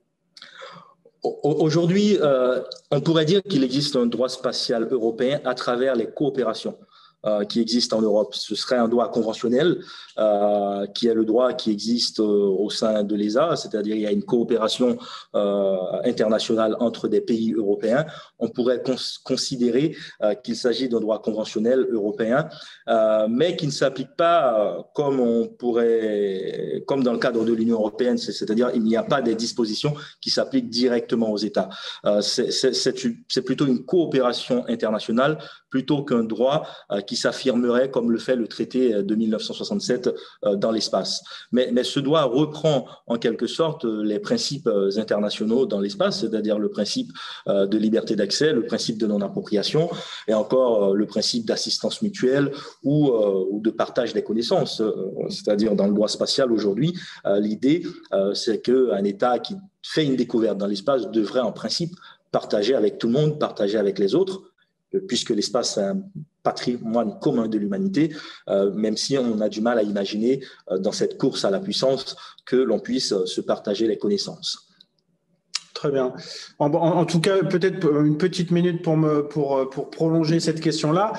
Aujourd'hui, euh, on pourrait dire qu'il existe un droit spatial européen à travers les coopérations euh, qui existent en Europe. Ce serait un droit conventionnel euh, qui est le droit qui existe euh, au sein de l'E S A, c'est-à-dire il y a une coopération euh, internationale entre des pays européens. On pourrait cons considérer euh, qu'il s'agit d'un droit conventionnel européen, euh, mais qui ne s'applique pas euh, comme on pourrait, comme dans le cadre de l'Union européenne, c'est-à-dire il n'y a pas des dispositions qui s'appliquent directement aux États. Euh, c'est plutôt une coopération internationale plutôt qu'un droit euh, qui s'affirmerait comme le fait le traité de mille neuf cent soixante-sept euh, dans l'espace. Mais, mais ce droit reprend en quelque sorte les principes internationaux dans l'espace, c'est-à-dire le principe euh, de liberté d'accès, le principe de non-appropriation et encore euh, le principe d'assistance mutuelle ou, euh, ou de partage des connaissances. Euh, c'est-à-dire dans le droit spatial aujourd'hui, euh, l'idée euh, c'est qu'un État qui fait une découverte dans l'espace devrait en principe partager avec tout le monde, partager avec les autres, puisque l'espace est un patrimoine commun de l'humanité, euh, même si on a du mal à imaginer euh, dans cette course à la puissance que l'on puisse euh, se partager les connaissances. Très bien. En, en, en tout cas, peut-être une petite minute pour, me, pour, pour prolonger cette question-là.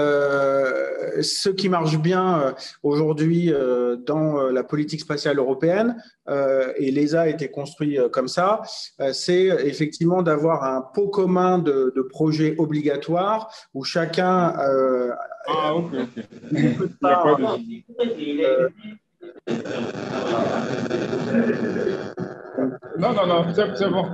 Euh, ce qui marche bien euh, aujourd'hui euh, dans euh, la politique spatiale européenne, euh, et l'E S A a été construit euh, comme ça, euh, c'est effectivement d'avoir un pot commun de, de projets obligatoires où chacun… Euh, ah, ok, ok. Ne peut pas, euh, Non, non, non, c'est bon.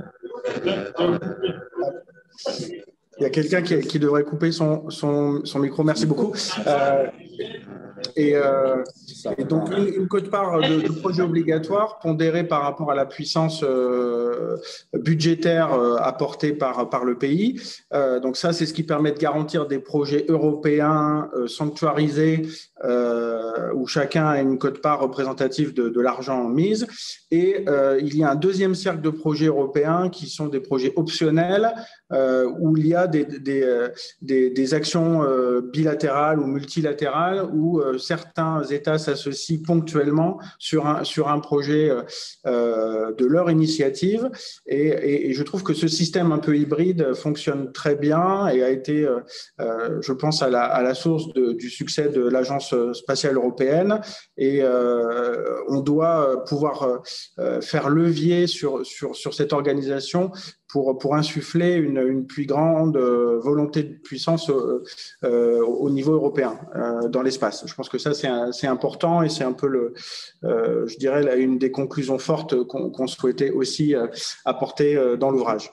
Il y a quelqu'un qui, qui devrait couper son, son, son micro. Merci beaucoup. Euh, et, euh, et donc, une, une quote-part de, de projets obligatoires pondérée par rapport à la puissance euh, budgétaire euh, apportée par, par le pays. Euh, donc ça, c'est ce qui permet de garantir des projets européens euh, sanctuarisés euh, où chacun a une quote-part représentative de, de l'argent mise. Et euh, il y a un deuxième cercle de projets européens qui sont des projets optionnels euh, où il y a des, des, des, des actions euh, bilatérales ou multilatérales où euh, certains États s'associent ponctuellement sur un, sur un projet euh, de leur initiative. Et, et, et je trouve que ce système un peu hybride fonctionne très bien et a été, euh, je pense, à la, à la source de, du succès de l'Agence spatiale européenne. Et euh, on doit pouvoir euh, faire levier sur, sur, sur cette organisation pour, pour insuffler une, une plus grande volonté de puissance euh, euh, au niveau européen euh, dans l'espace. Je pense que ça, c'est important et c'est un peu, le, euh, je dirais, là, une des conclusions fortes qu'on qu'on souhaitait aussi euh, apporter euh, dans l'ouvrage.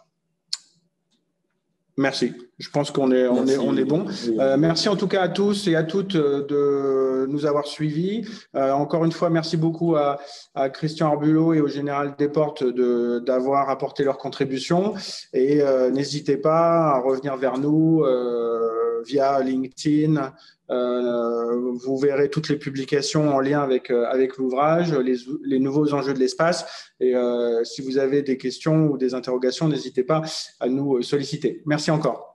Merci. Je pense qu'on est, on est, on est bon. Euh, merci en tout cas à tous et à toutes de nous avoir suivis. Euh, encore une fois, merci beaucoup à, à Christian Arbulot et au Général Desportes de, d'avoir apporté leur contribution. Et euh, n'hésitez pas à revenir vers nous euh, via LinkedIn. Euh, vous verrez toutes les publications en lien avec, avec l'ouvrage, les, les nouveaux enjeux de l'espace. Et euh, si vous avez des questions ou des interrogations, n'hésitez pas à nous solliciter. Merci encore.